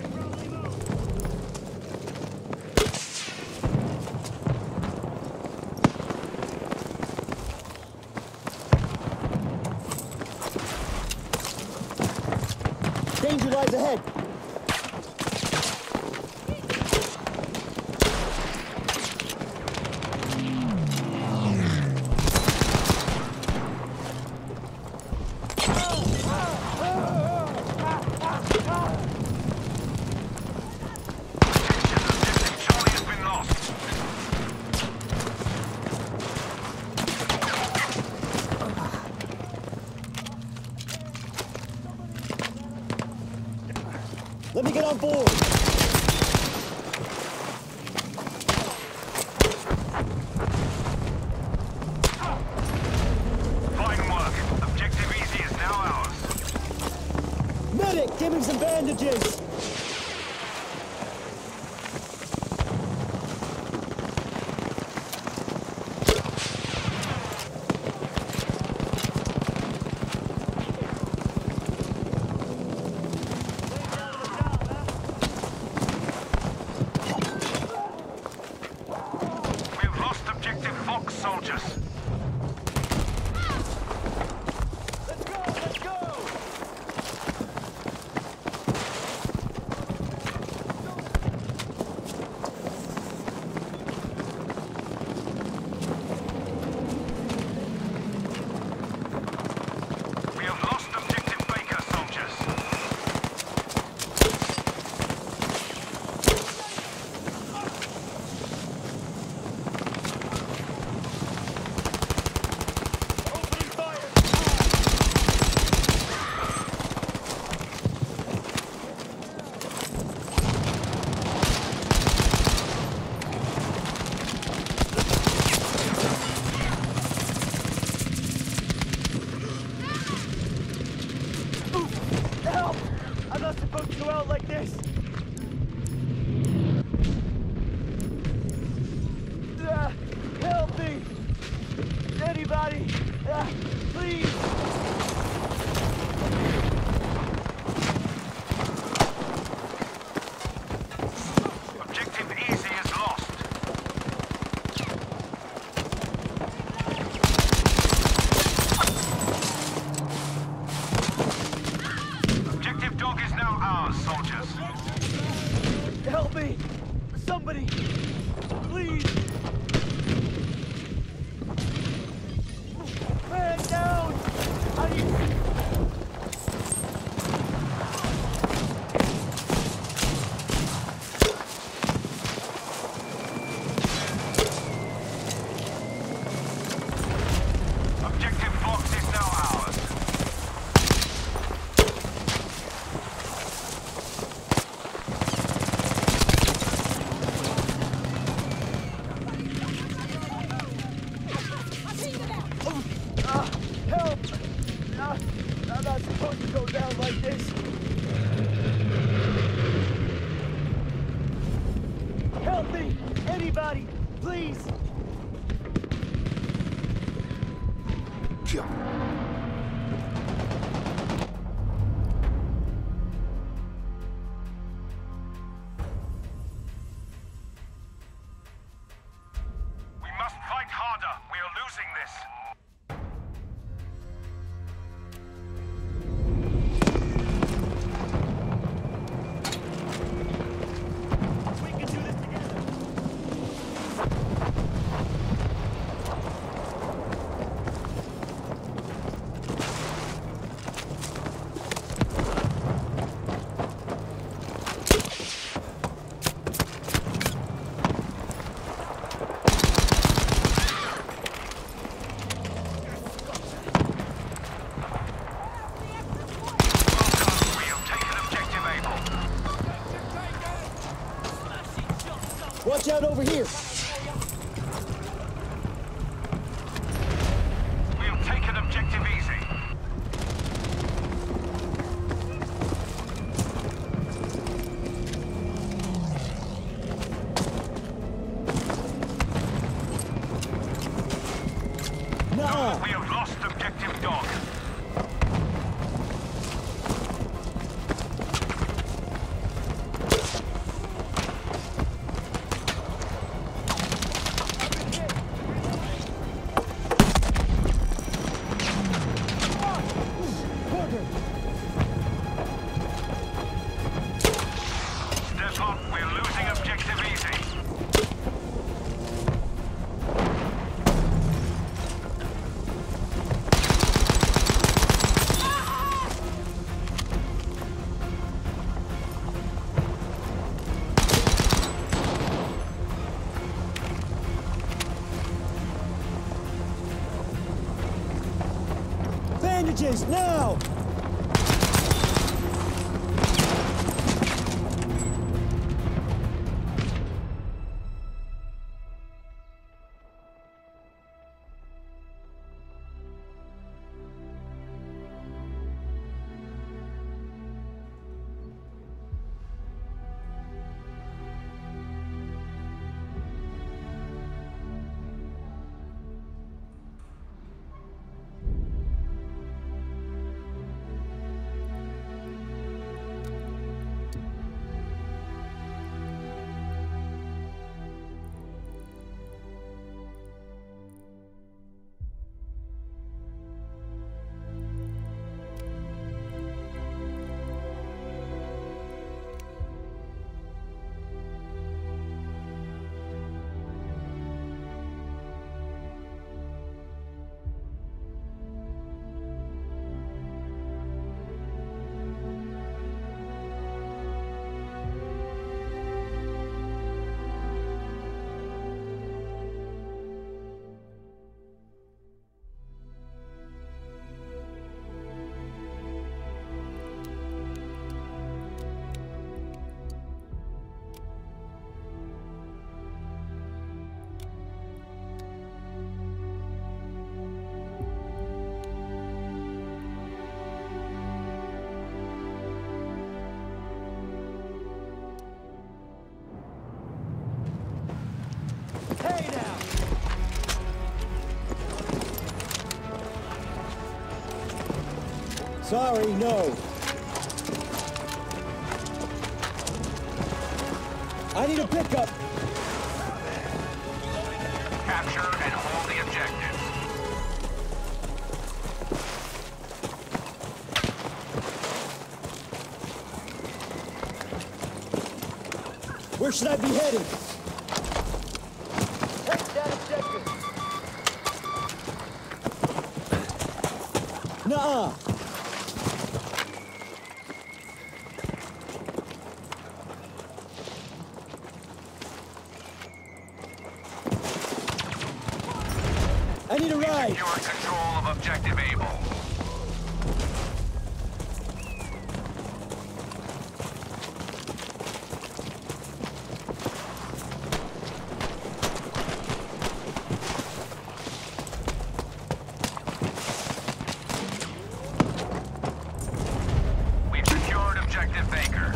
Danger lies ahead. Charlie has been lost. Let me get on board. Fine work. Objective easy is now ours. Medic, give me some bandages. We've lost objective Fox, soldiers. Let's go! Let's go! We have lost objective Baker, soldiers. Opening fire! Help! I'm not supposed to go out like this! Help me! Anybody! Please! Objective easy is lost. Objective dog is now ours, soldiers. Help me! Somebody! Please! Man down! I need... Objective Fox is now ours. Help! I'm not supposed to go down like this! Help me! Anybody! Please! We must fight harder. We are losing this. We can do this together! We have taken objective Able. Watch out over here. We have taken objective easy. Nuh-uh. We have lost objective Dog. finished, now! Hey now! Sorry, no. I need a pickup. Capture and hold the objective. Where should I be headed? Take that objective! Nuh-uh. I need a ride. Secure control of objective Able. We've secured objective Baker.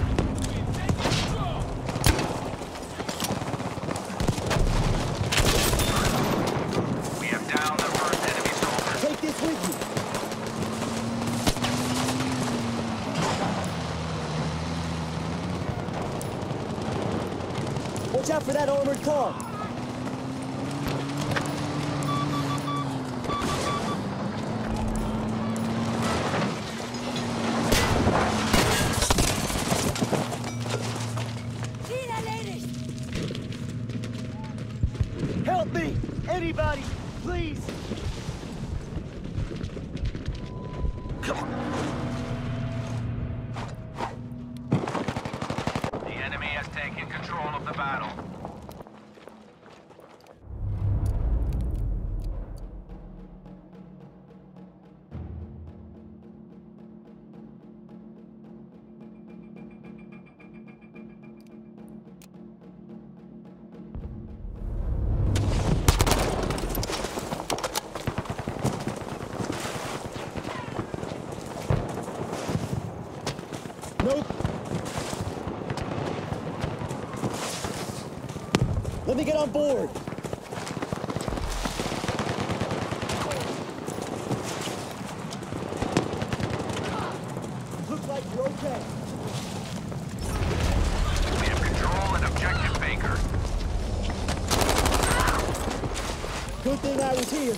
We have downed the first enemy soldier. Take this with you. Watch out for that armored car. Help me! Anybody! Please! The enemy has taken control of the battle. Nope. Let me get on board. Looks like you're okay. We have control and objective Baker. Good thing I was here.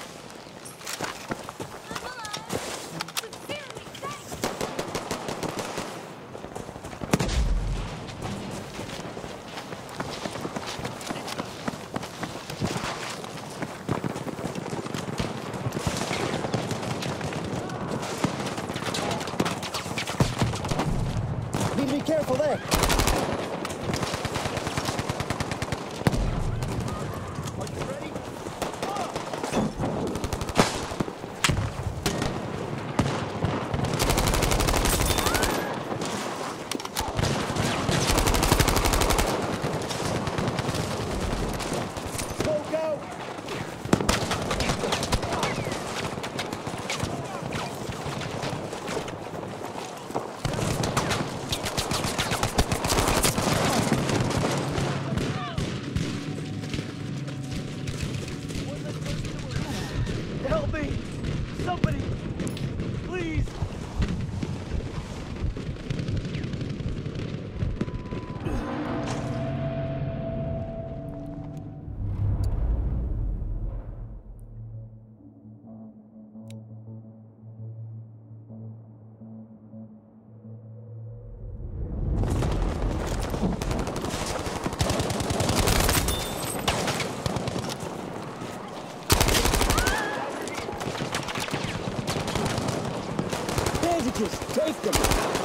Need to be careful there. Are you ready? bandages! Take them!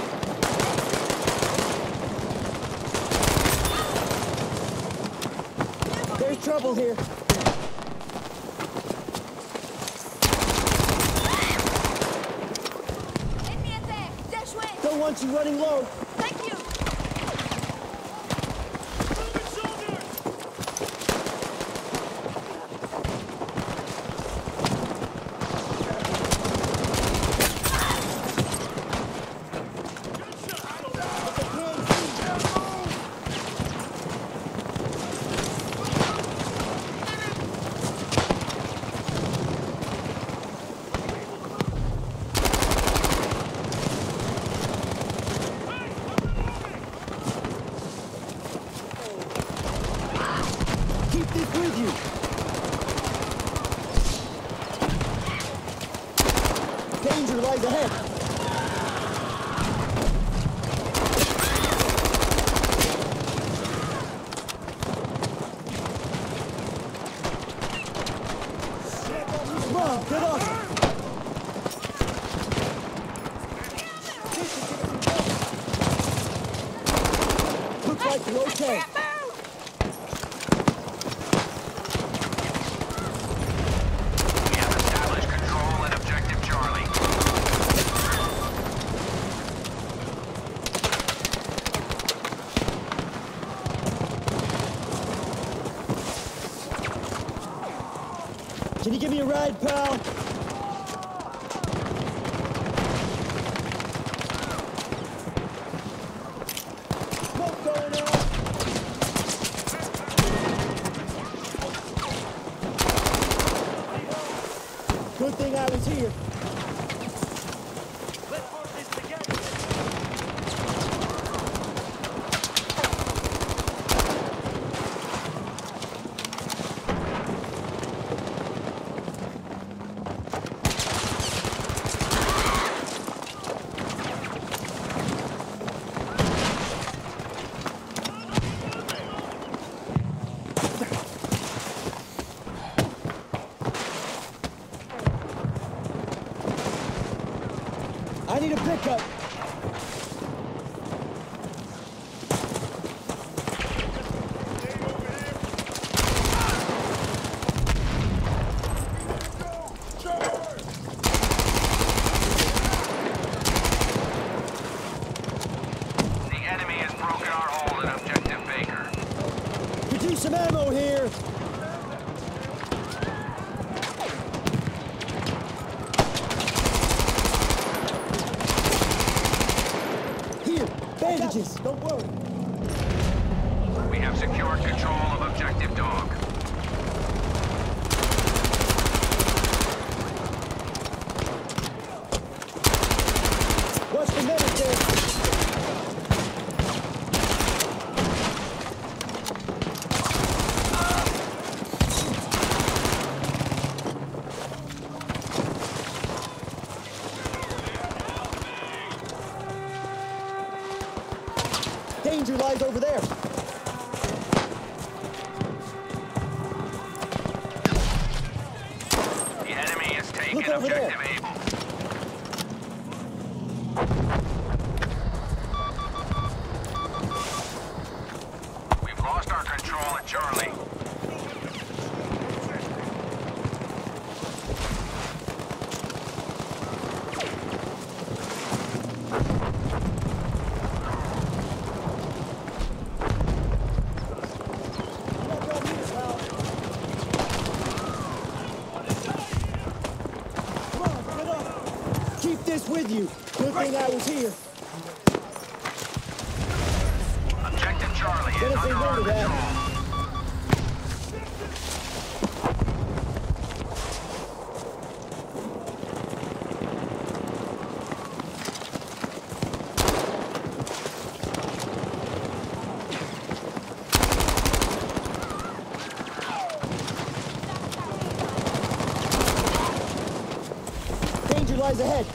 There's trouble here. Don't want you running low. Thank you. Keep this with you. Danger lies ahead. Come on, get up. Looks like you're okay. We have established control at Objective Charlie. Can you give me a ride, pal? Smoke going on. Good thing I was here. Let's work this together. I need a pickup. The enemy has broken our hold at Objective Baker. Could use some ammo here. Here, bandages. Don't worry. We have secured control of Objective Dog. Watch the medic there. Danger lies over there. The enemy has taken Look over there. Objective Able. We've lost our control at Charlie. Come on, get up. Keep this with you. Good thing I was here. Objective Charlie is Better say under no our to that. control. Danger lies ahead.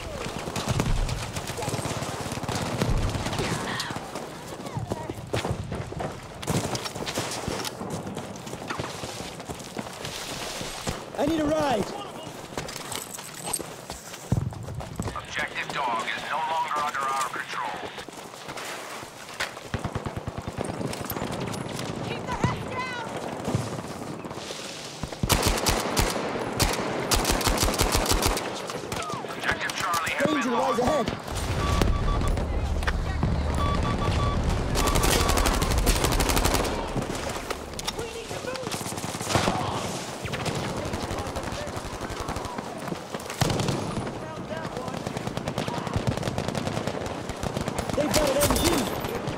I need a ride. Objective Dog is no Enemies ahead! They've got an MG!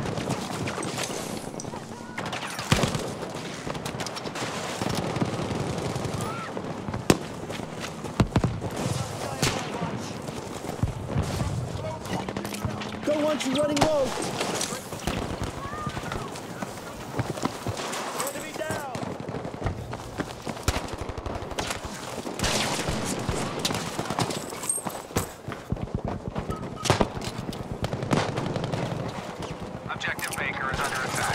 Don't want you running low! Enemy down! Objective Baker is under attack.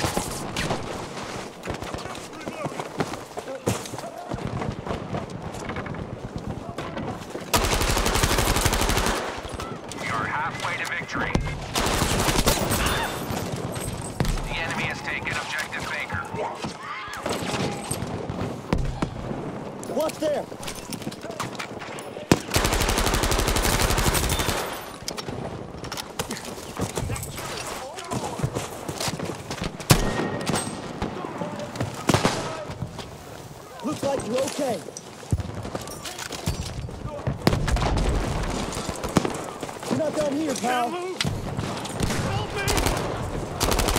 We are halfway to victory. The enemy has taken Objective Baker. Watch there! Looks like you're okay. You're not done here, pal. Move! Help me!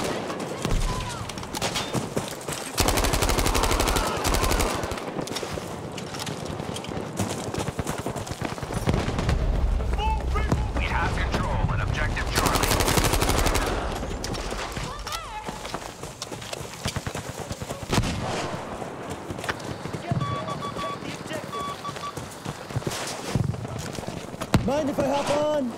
We have control at Objective Charlie. Mind if I hop on?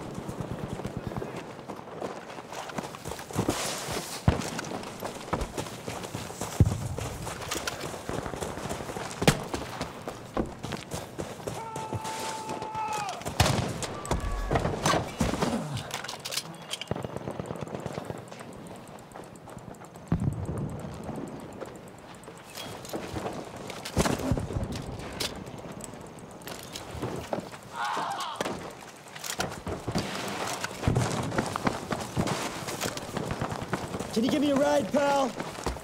Can you give me a ride, pal?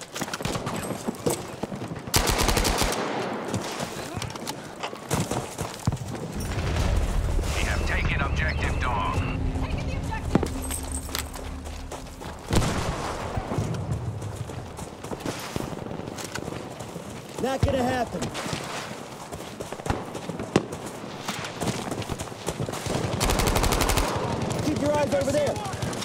We have taken Objective Dog. Taking the objective. Not gonna happen. Keep your eyes over there.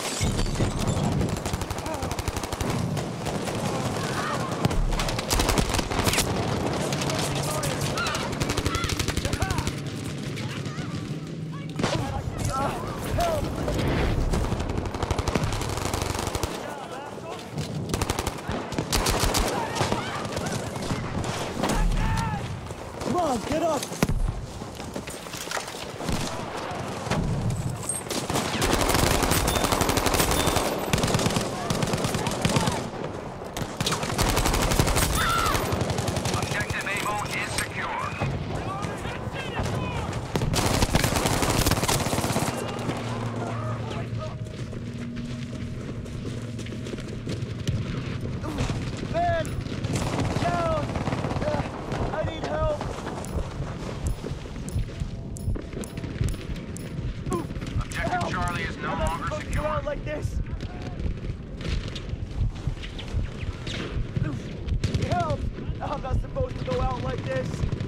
Come on, get up! Objective Able is secure. Man! Down! I need help! Objective Charlie is no I'm not longer supposed to go secure. out like this! Help! I'm not supposed to go out like this!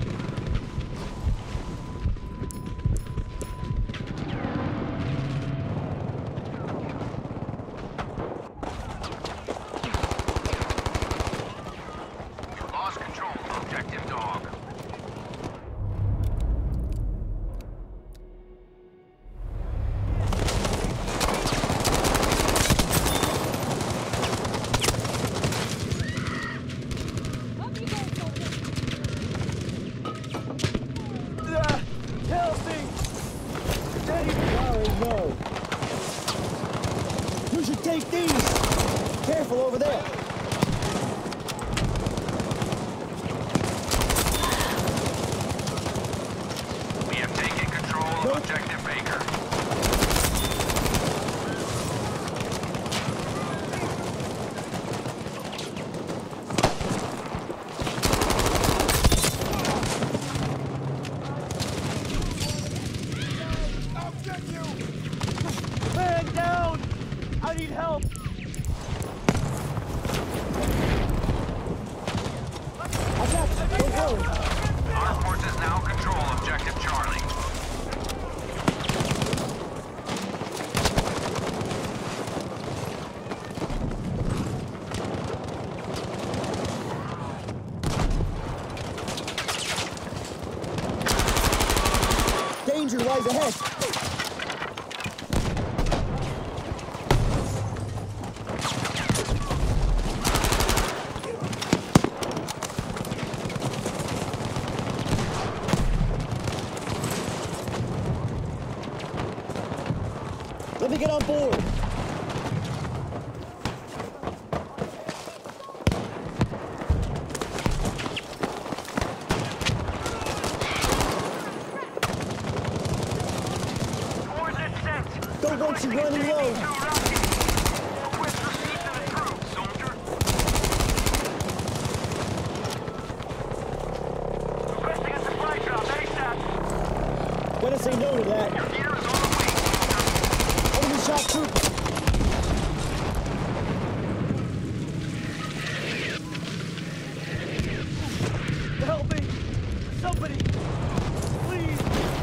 Lost control of Objective Dog. Up you go, soldier. Help me! Sorry, no. You should take these! Careful over there! We have taken control of Objective Baker. Man down! I need help! I got you. Don't worry. Our forces now control objective Charlie. Danger lies ahead. Let me get on board. Coordinates sent. Don't want you running low. Request receipt to the troops, soldier. Requesting a supply drop ASAP. Gonna say no to that. Your gear is on the way. Enemy shot trooper. Help me! Somebody! Please!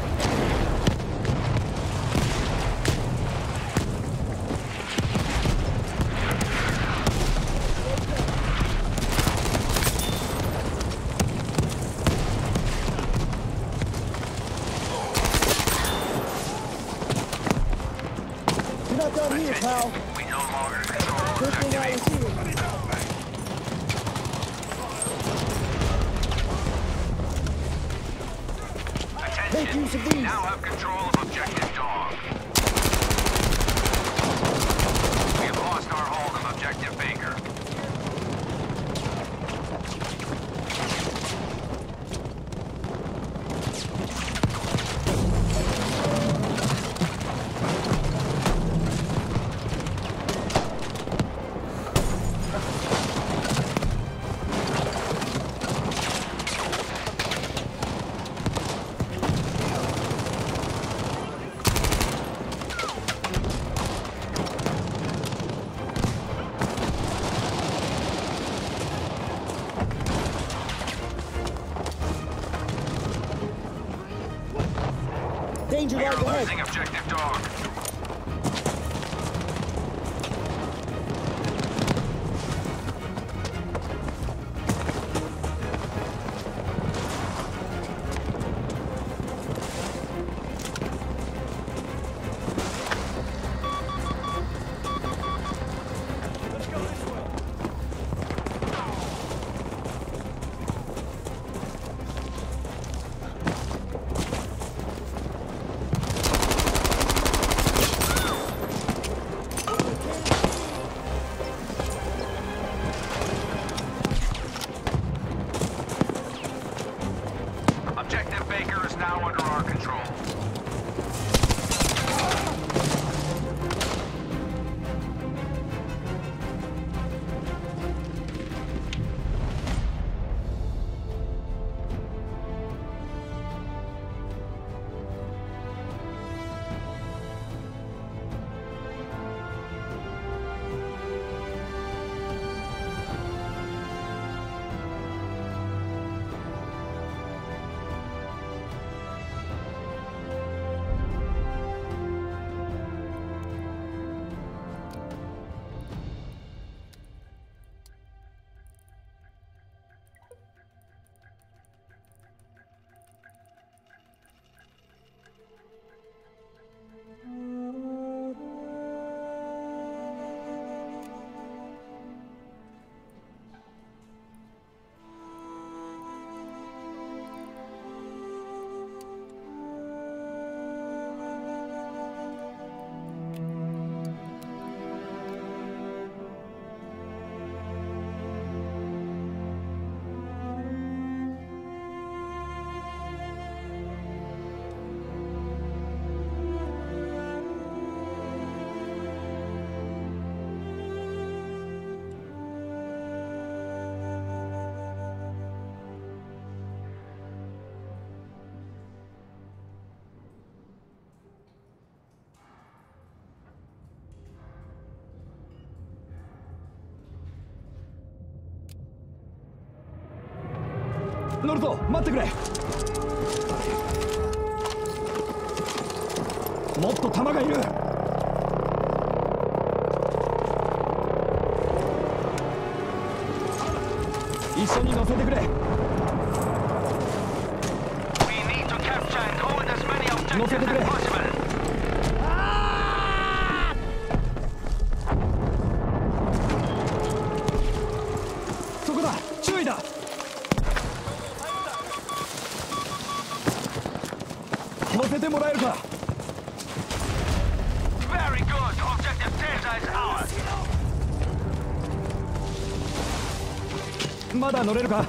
You're not done here, pal. We no longer control Good thing I was here. Make use of We these. now have control of objective Dog. We have lost our hold of objective Baker. Danger We lies are ahead. losing objective Dog. Let's go this way! 乗るぞ、待ってくれ。もっと弾がいる。一緒に乗せてくれ。乗せてくれ。そこだ、注意だ。乗せてもらえるか。まだ乗れるか。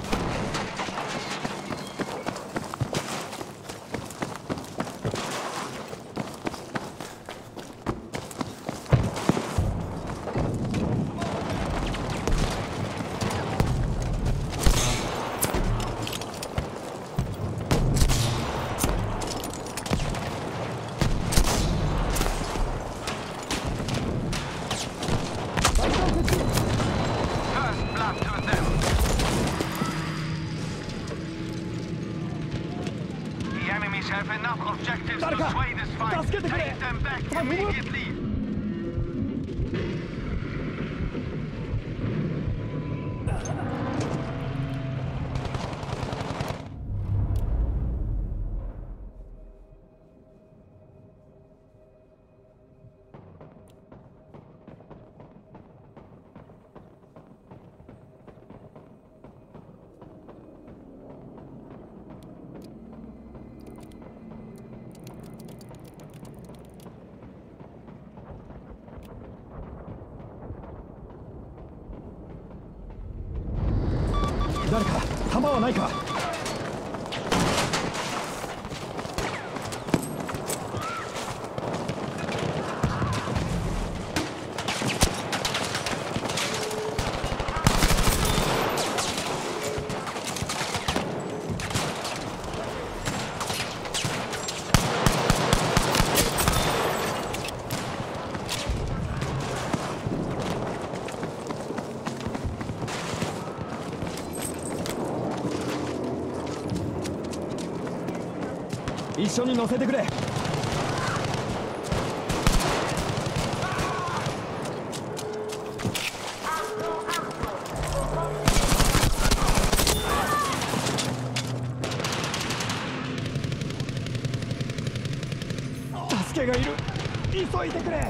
誰か助けてくれ。頼む。誰か弾はないか。一緒に乗せてくれ。助けがいる。急いでくれ。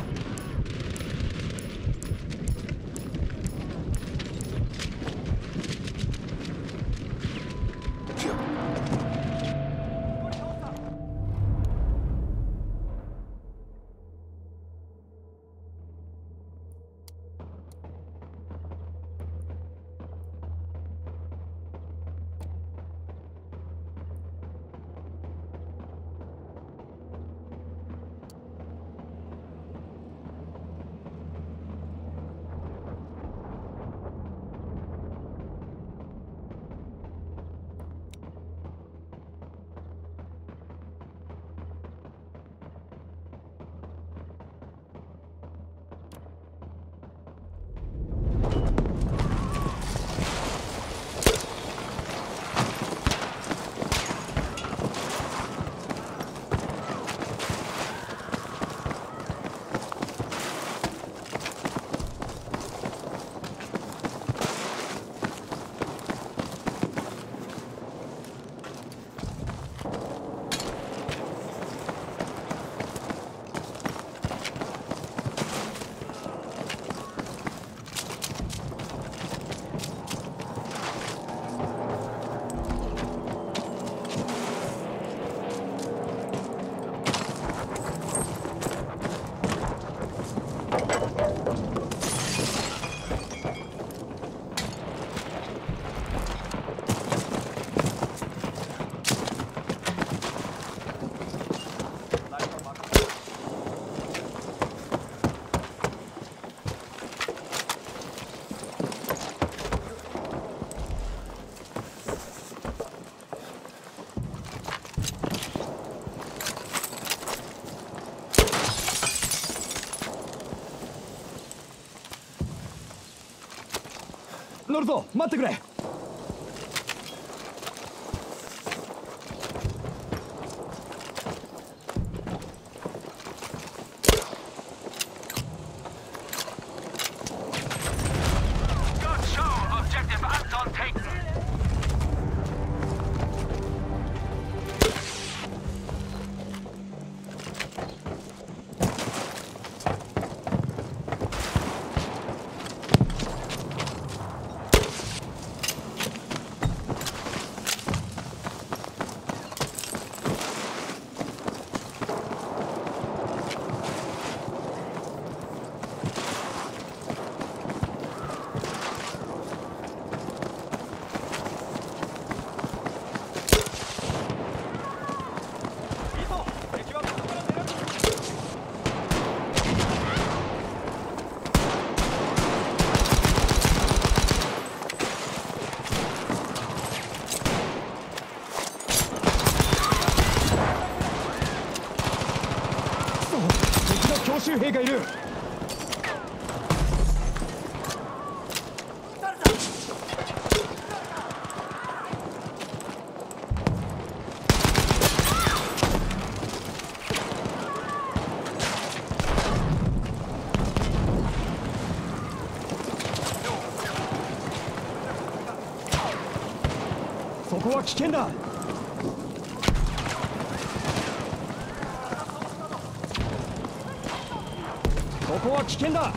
乗るぞ、待ってくれ。 強襲兵がいる。そこは危険だ。ここは危険だ。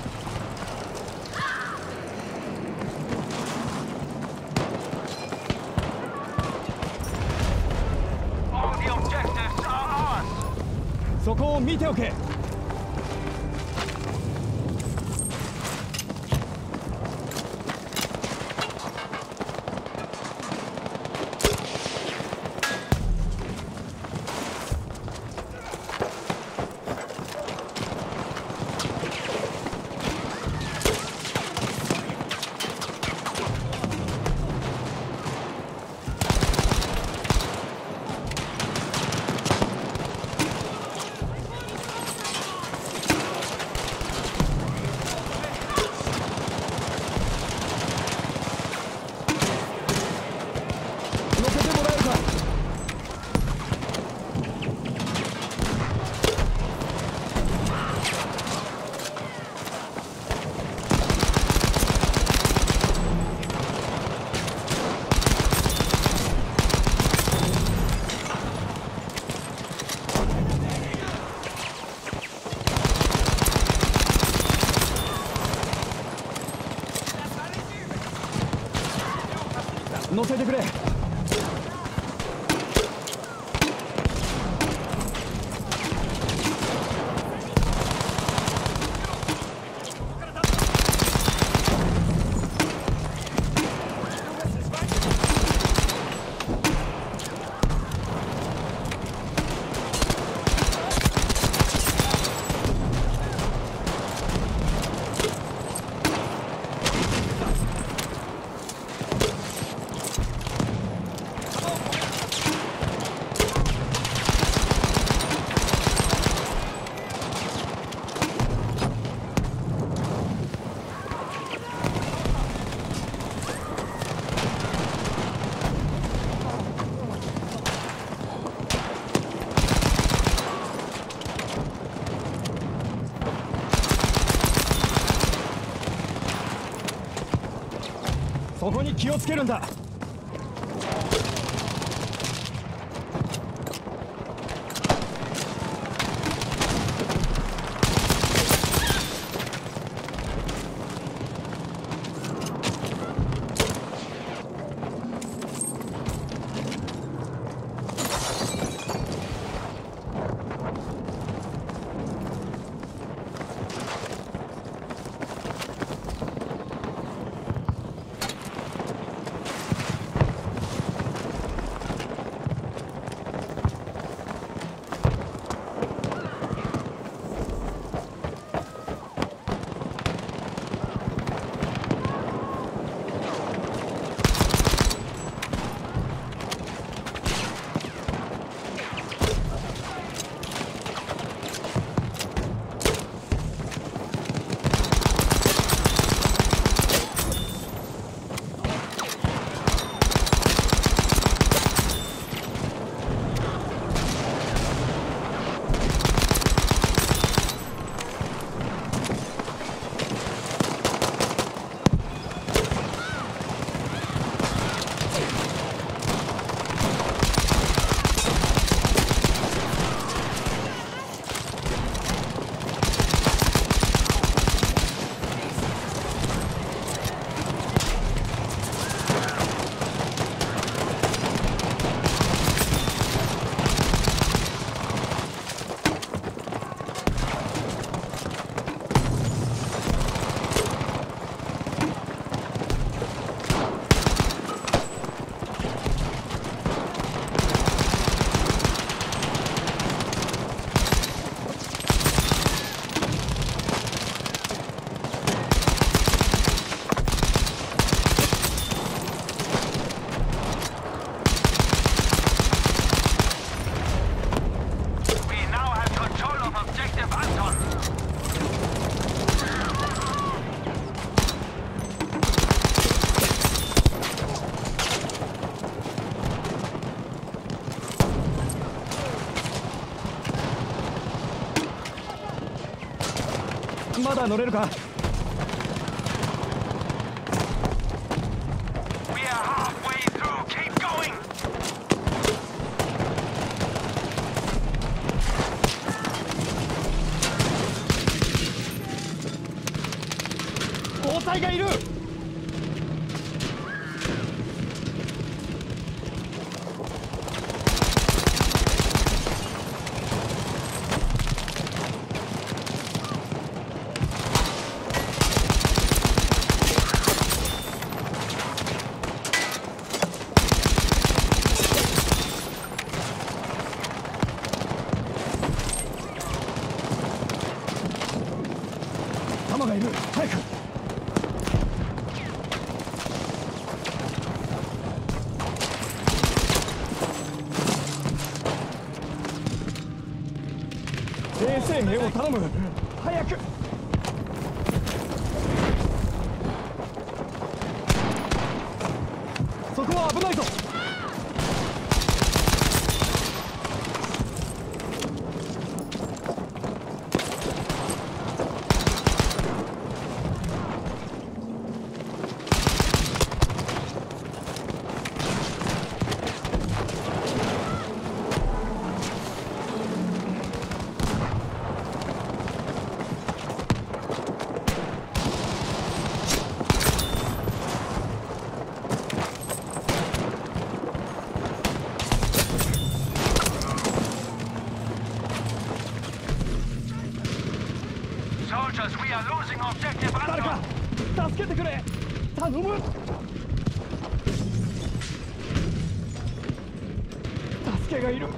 All the objectives are ours. そこを見ておけ。乗せてもらえるか。乗せてくれ。そこに気をつけるんだ。 まだ乗れるか。 We are halfway through. Keep going. 応対がいる。弾がいる。早く。 衛生兵を頼む。早く。そこは危ないぞ。 Soldiers, we are losing objective 誰か Anton. 助けてくれ。頼む。助けがいる。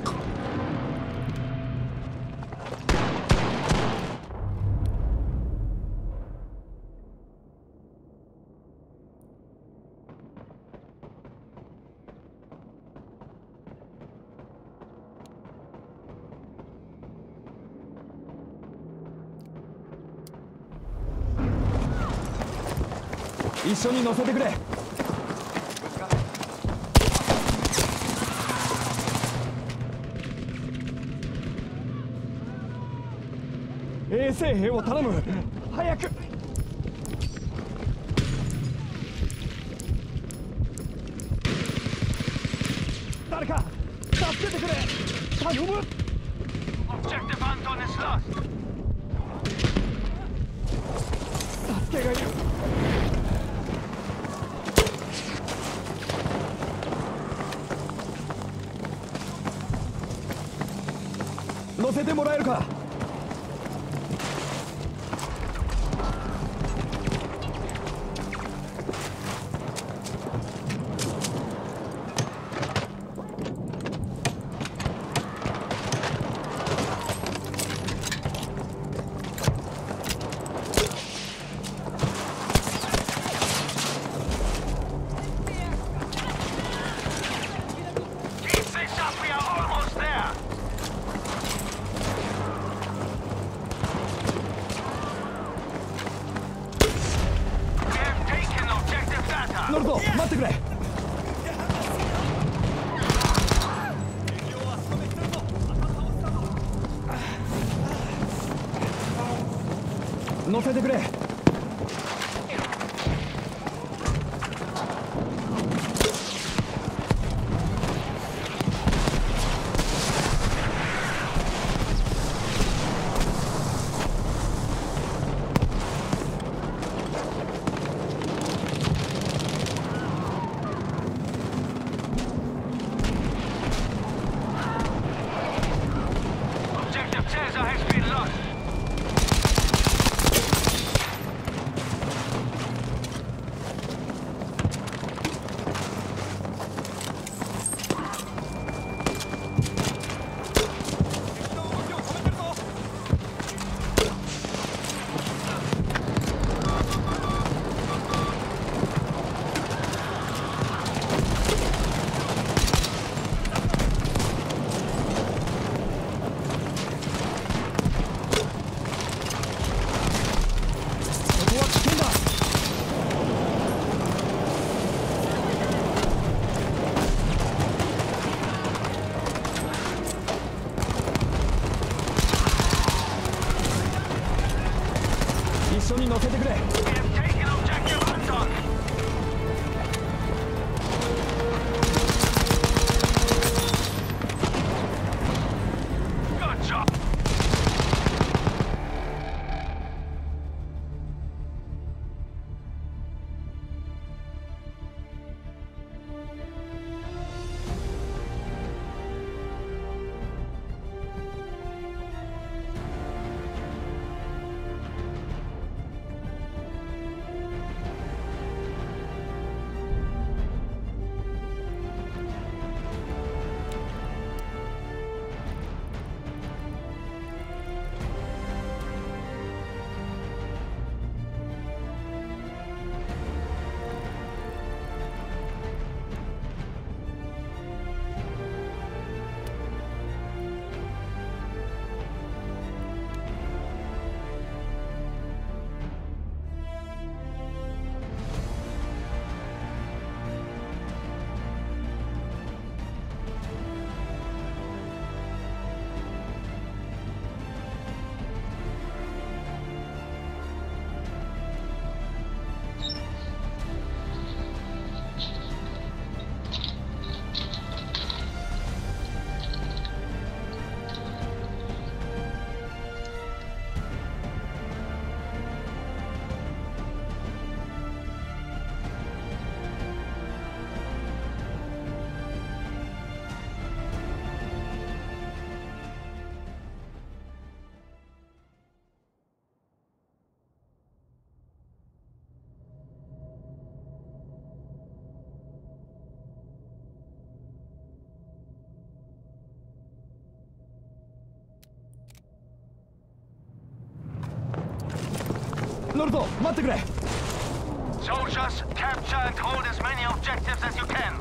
一緒に乗せてくれ。衛生兵を頼む。早く。誰か助けてくれ。頼む。 Objective Anton is lost. 助けがいる。 乗せてもらえるか。 Keep this up. We are almost there. We have taken objective data. 乗るぞ。待ってくれ。乗せてくれ。 Objective Caesar has been lost. 一緒に乗せてくれ。 We have taken objective Anton. Good job. 乗るぞ、待ってくれ。 Soldiers, capture and hold as many objectives as you can.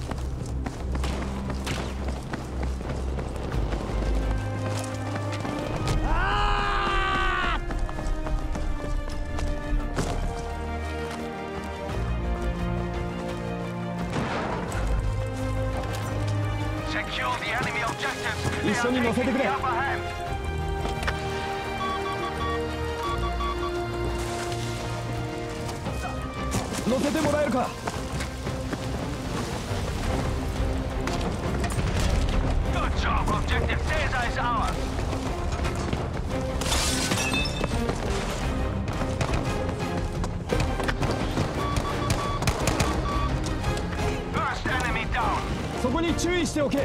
Secure the enemy objectives. They 一緒 are に乗せて taking く the れ。 upper hand. 乗せてもらえるか。 Good job. Objective Caesar is ours. First enemy down. そこに注意しておけ。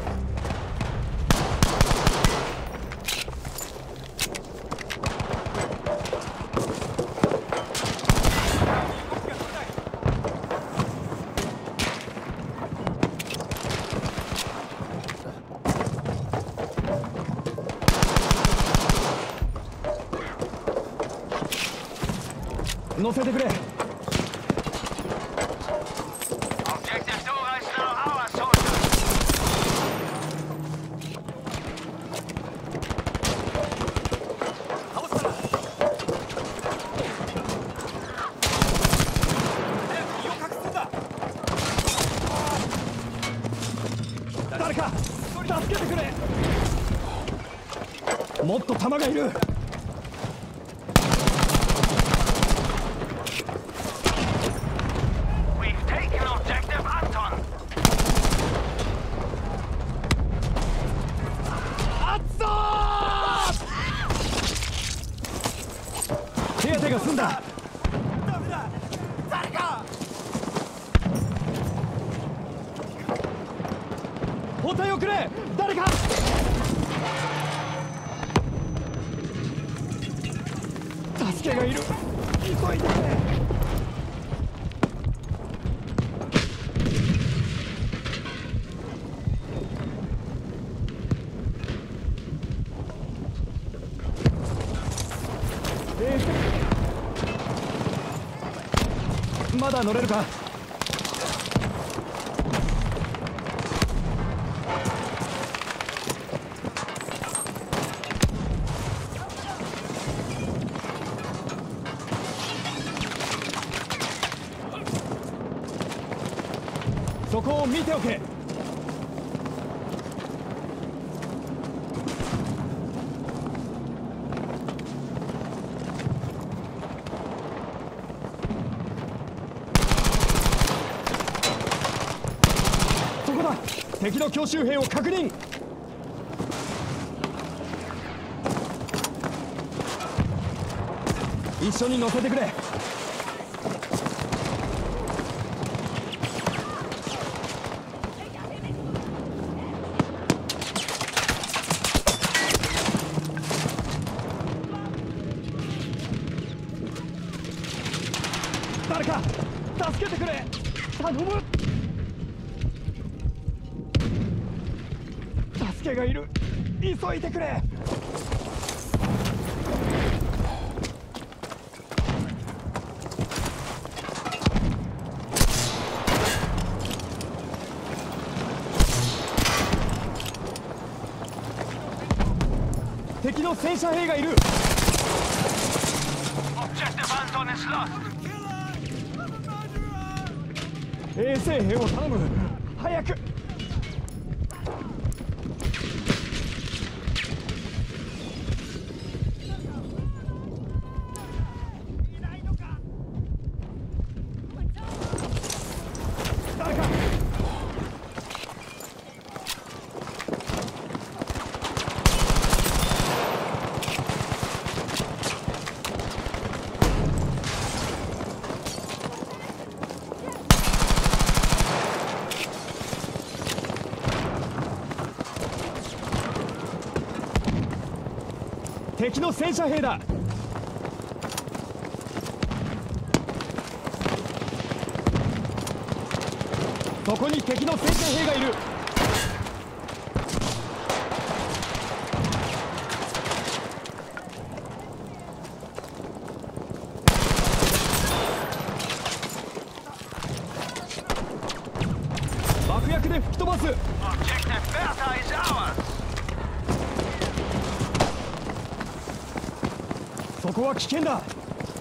乗せてくれ。 Objective Dora is now our soldiers. 誰か助けてくれ。もっと弾がいる。 We've taken objective Anton. 手当てが済んだ。包帯をくれ。誰か。助けがいる。急いでくれ。 まだ乗れるか。そこを見ておけ。 敵の強襲兵を確認。一緒に乗せてくれ。誰か助けてくれ。頼む。助けがいる。急いでくれ。敵の戦車兵がいる。 Objective Anton is lost. 衛生兵を頼む。早く。誰か。敵の戦車兵だ。そこに敵の戦車兵がいる。爆薬で吹き飛ばす。 Objective Bertha is ours. そこは危険だ。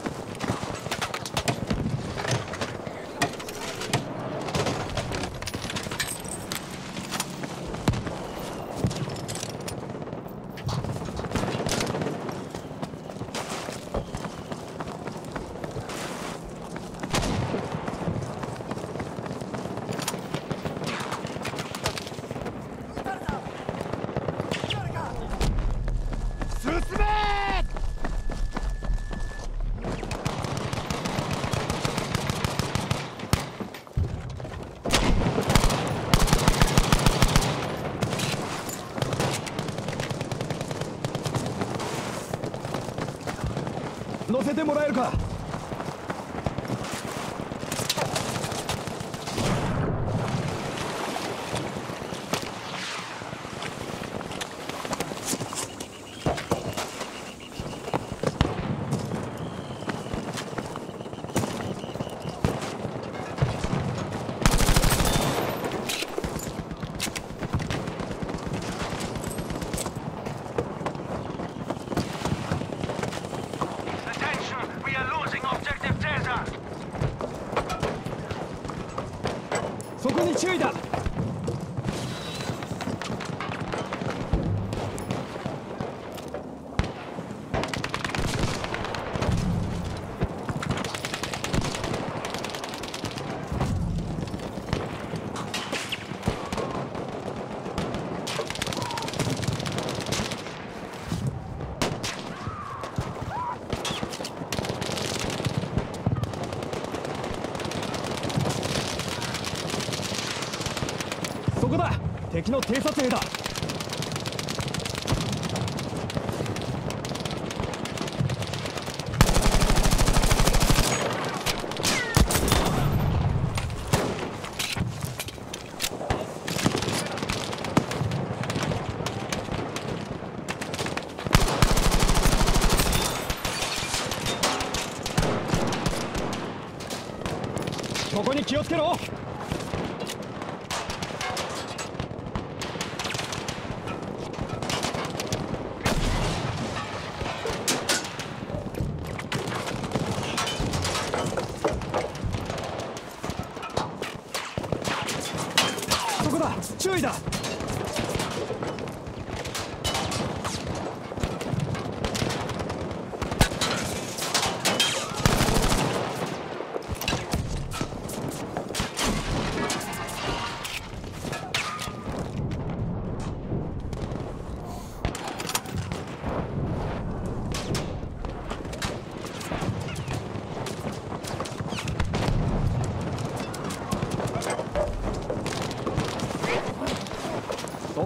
進め。乗せてもらえるか。そこに注意だ。そこだ。敵の偵察兵だ。ここに気をつけろ。そこだ。注意だ。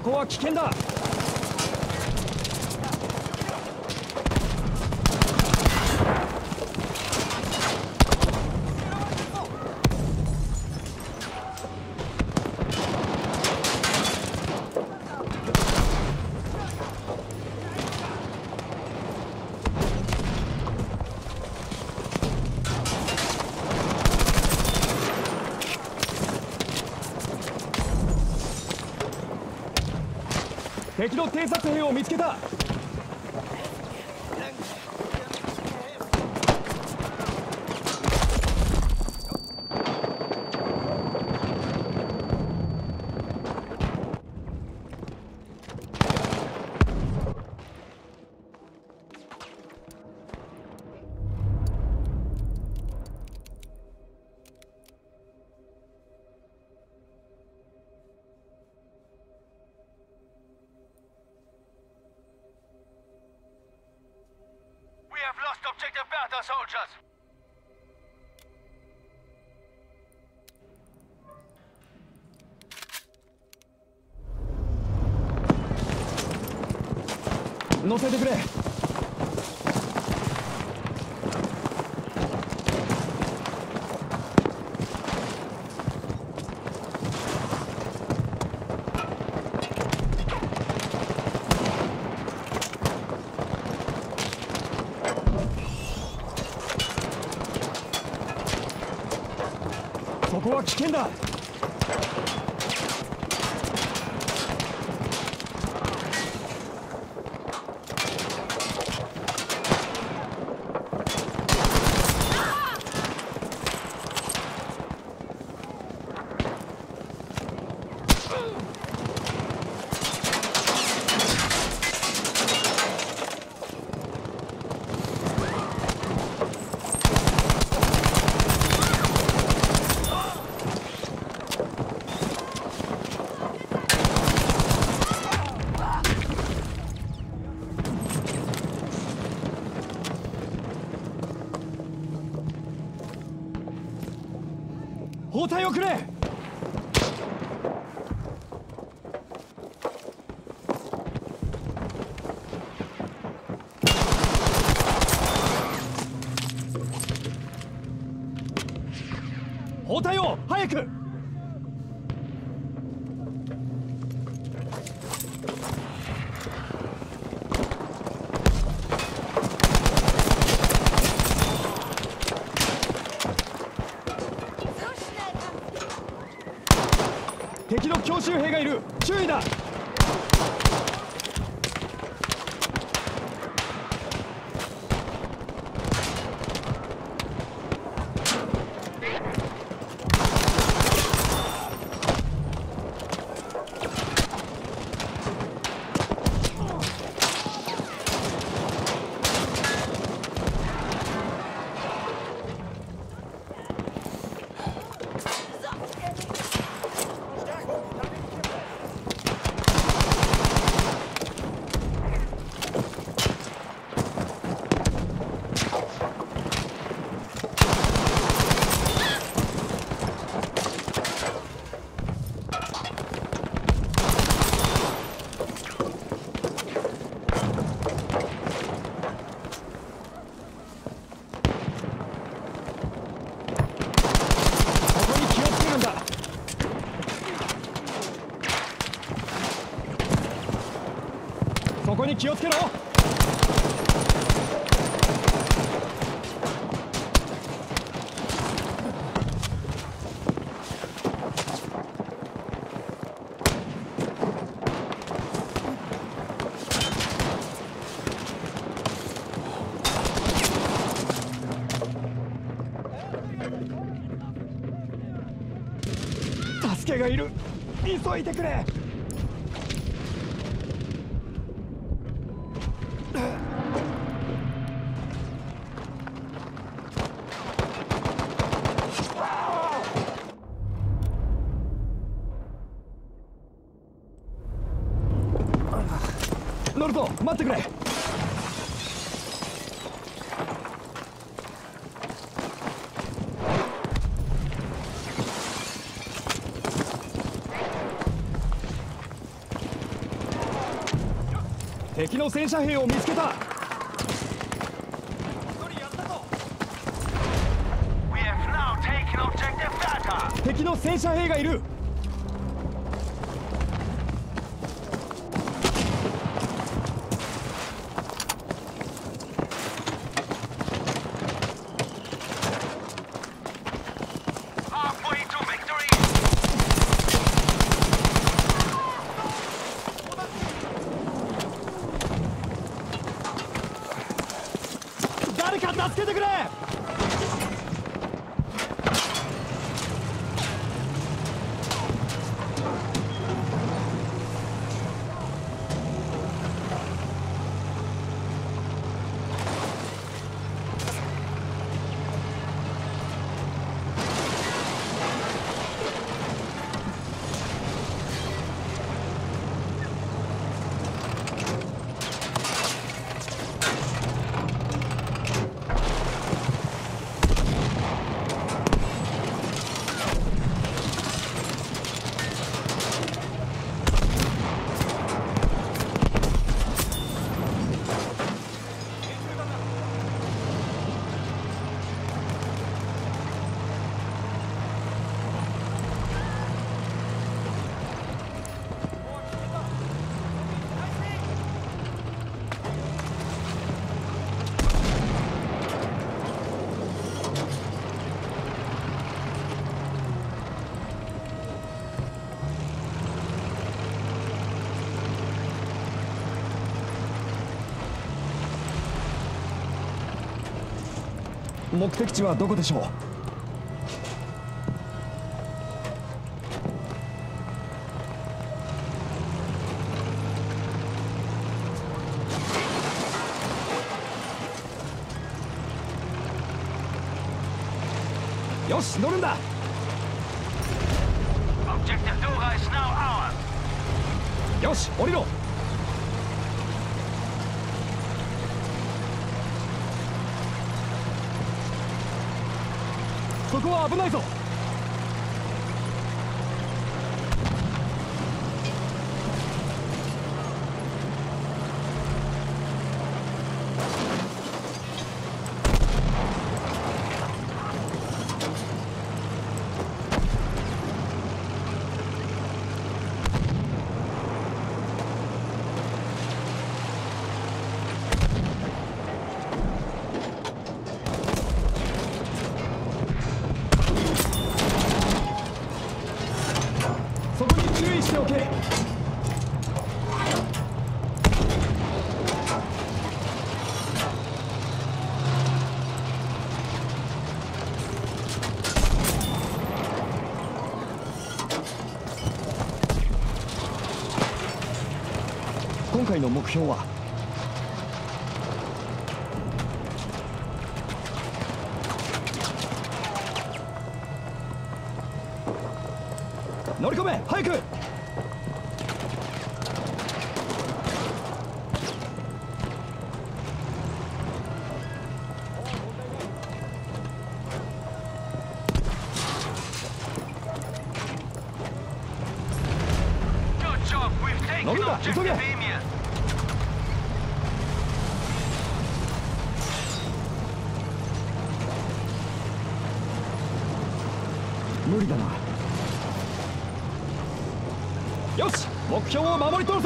こは危険だ。敵の偵察兵を見つけた。 We have lost objective Bertha, soldiers. 乗せてくれ。そこは危険だ。包帯をくれ。包帯を早く。敵の強襲兵がいる。注意だ。そこに気をつけろ。助けがいる。急いでくれ。乗るぞ、待ってくれ。 敵の戦車兵を見つけた。 We have now taken objective data. 敵の戦車兵がいる。 Halfway to victory. 誰か助けてくれ。 目的地はどこでしょう。よし、乗るんだ。 Objective Dora is now ours. よし、降りろ。 そこは危ないぞ。 そこに注意しておけ。今回の目標は乗り込め、早く。 Good job. We've taken Nobita, objective 急げ。 Emir. 無理だな。よし、目標を守り通せ。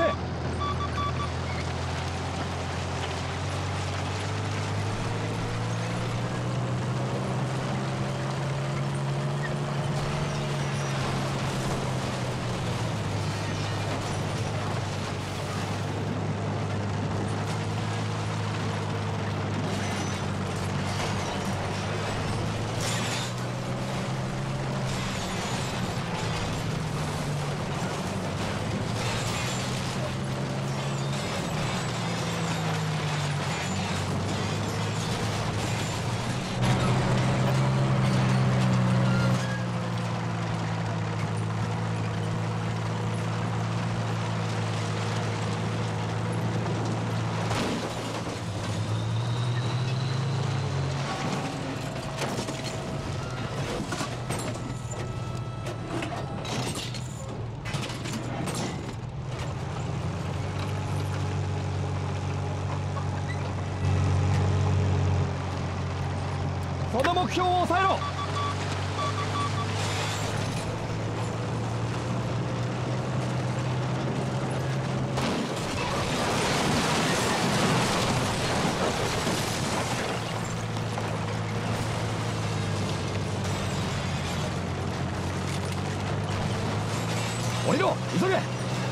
その目標を抑えろ。降りろ、急げ。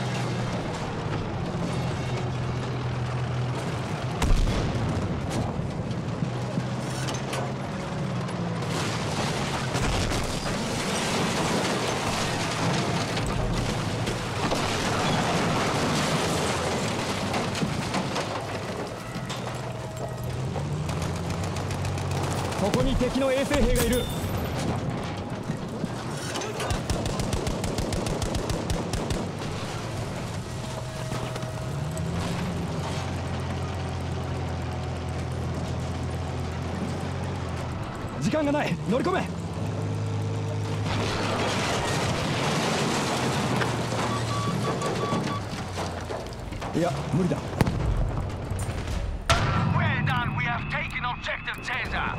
ここに敵の衛生兵がいる。時間がない、乗り込め。いや、無理だ。 Well done, we have taken objective Caesar.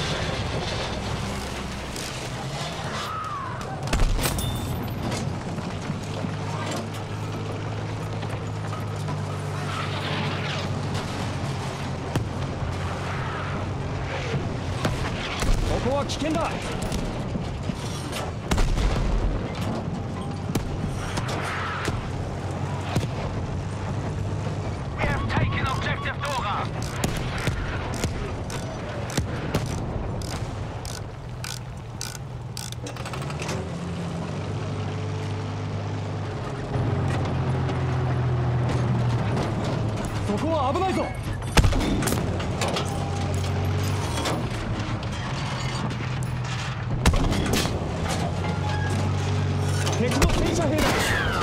ここは危険だ。 We have taken objective Dora. そこは危ないぞ。敵の戦車兵だ。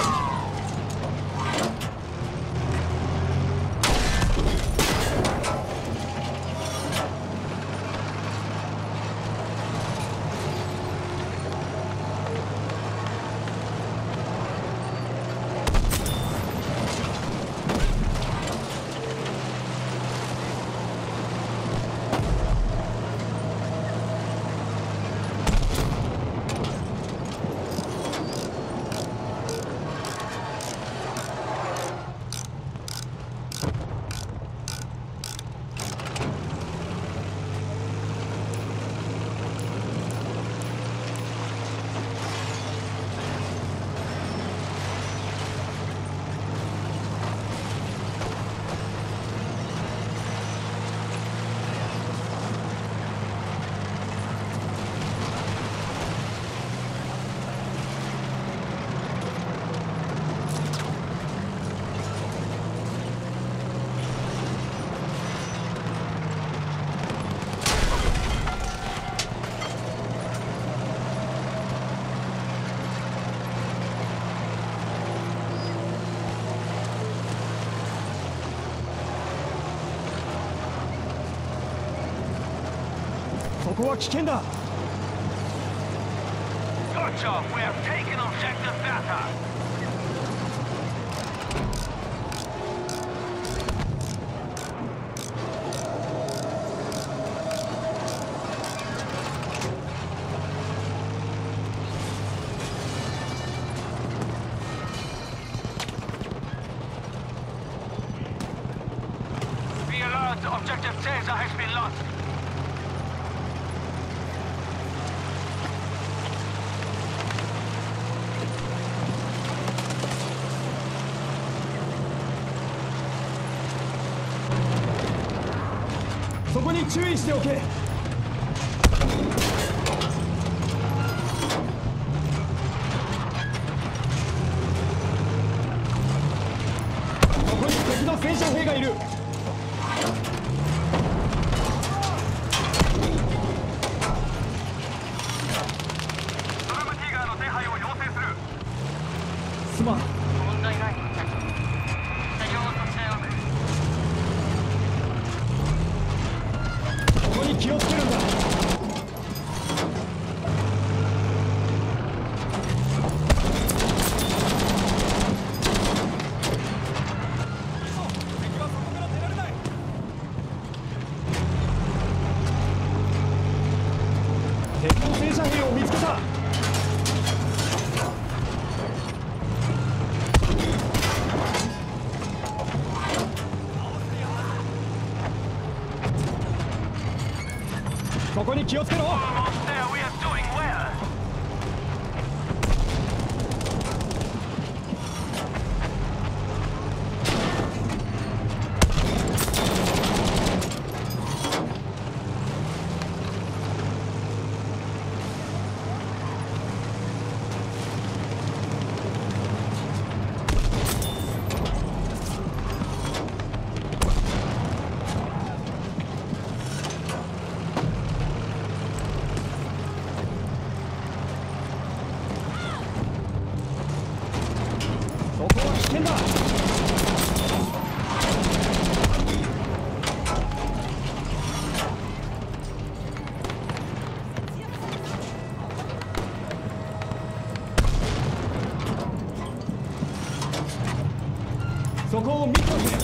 そこは危険だ。 Good job, we have taken objective Beta. Be alert, objective Caesar has been lost. そこに注意しておけ。ここに敵の戦車兵がいる。 ドラムティガーの手配を要請する。 すまん。 問題ない。作業としておく。 ここに気をつけるんだ。敵はそこから兵を見つけた。ここに気をつけろ。 Almost there, we are doing well. そこは危険だ。そこを見ておけ。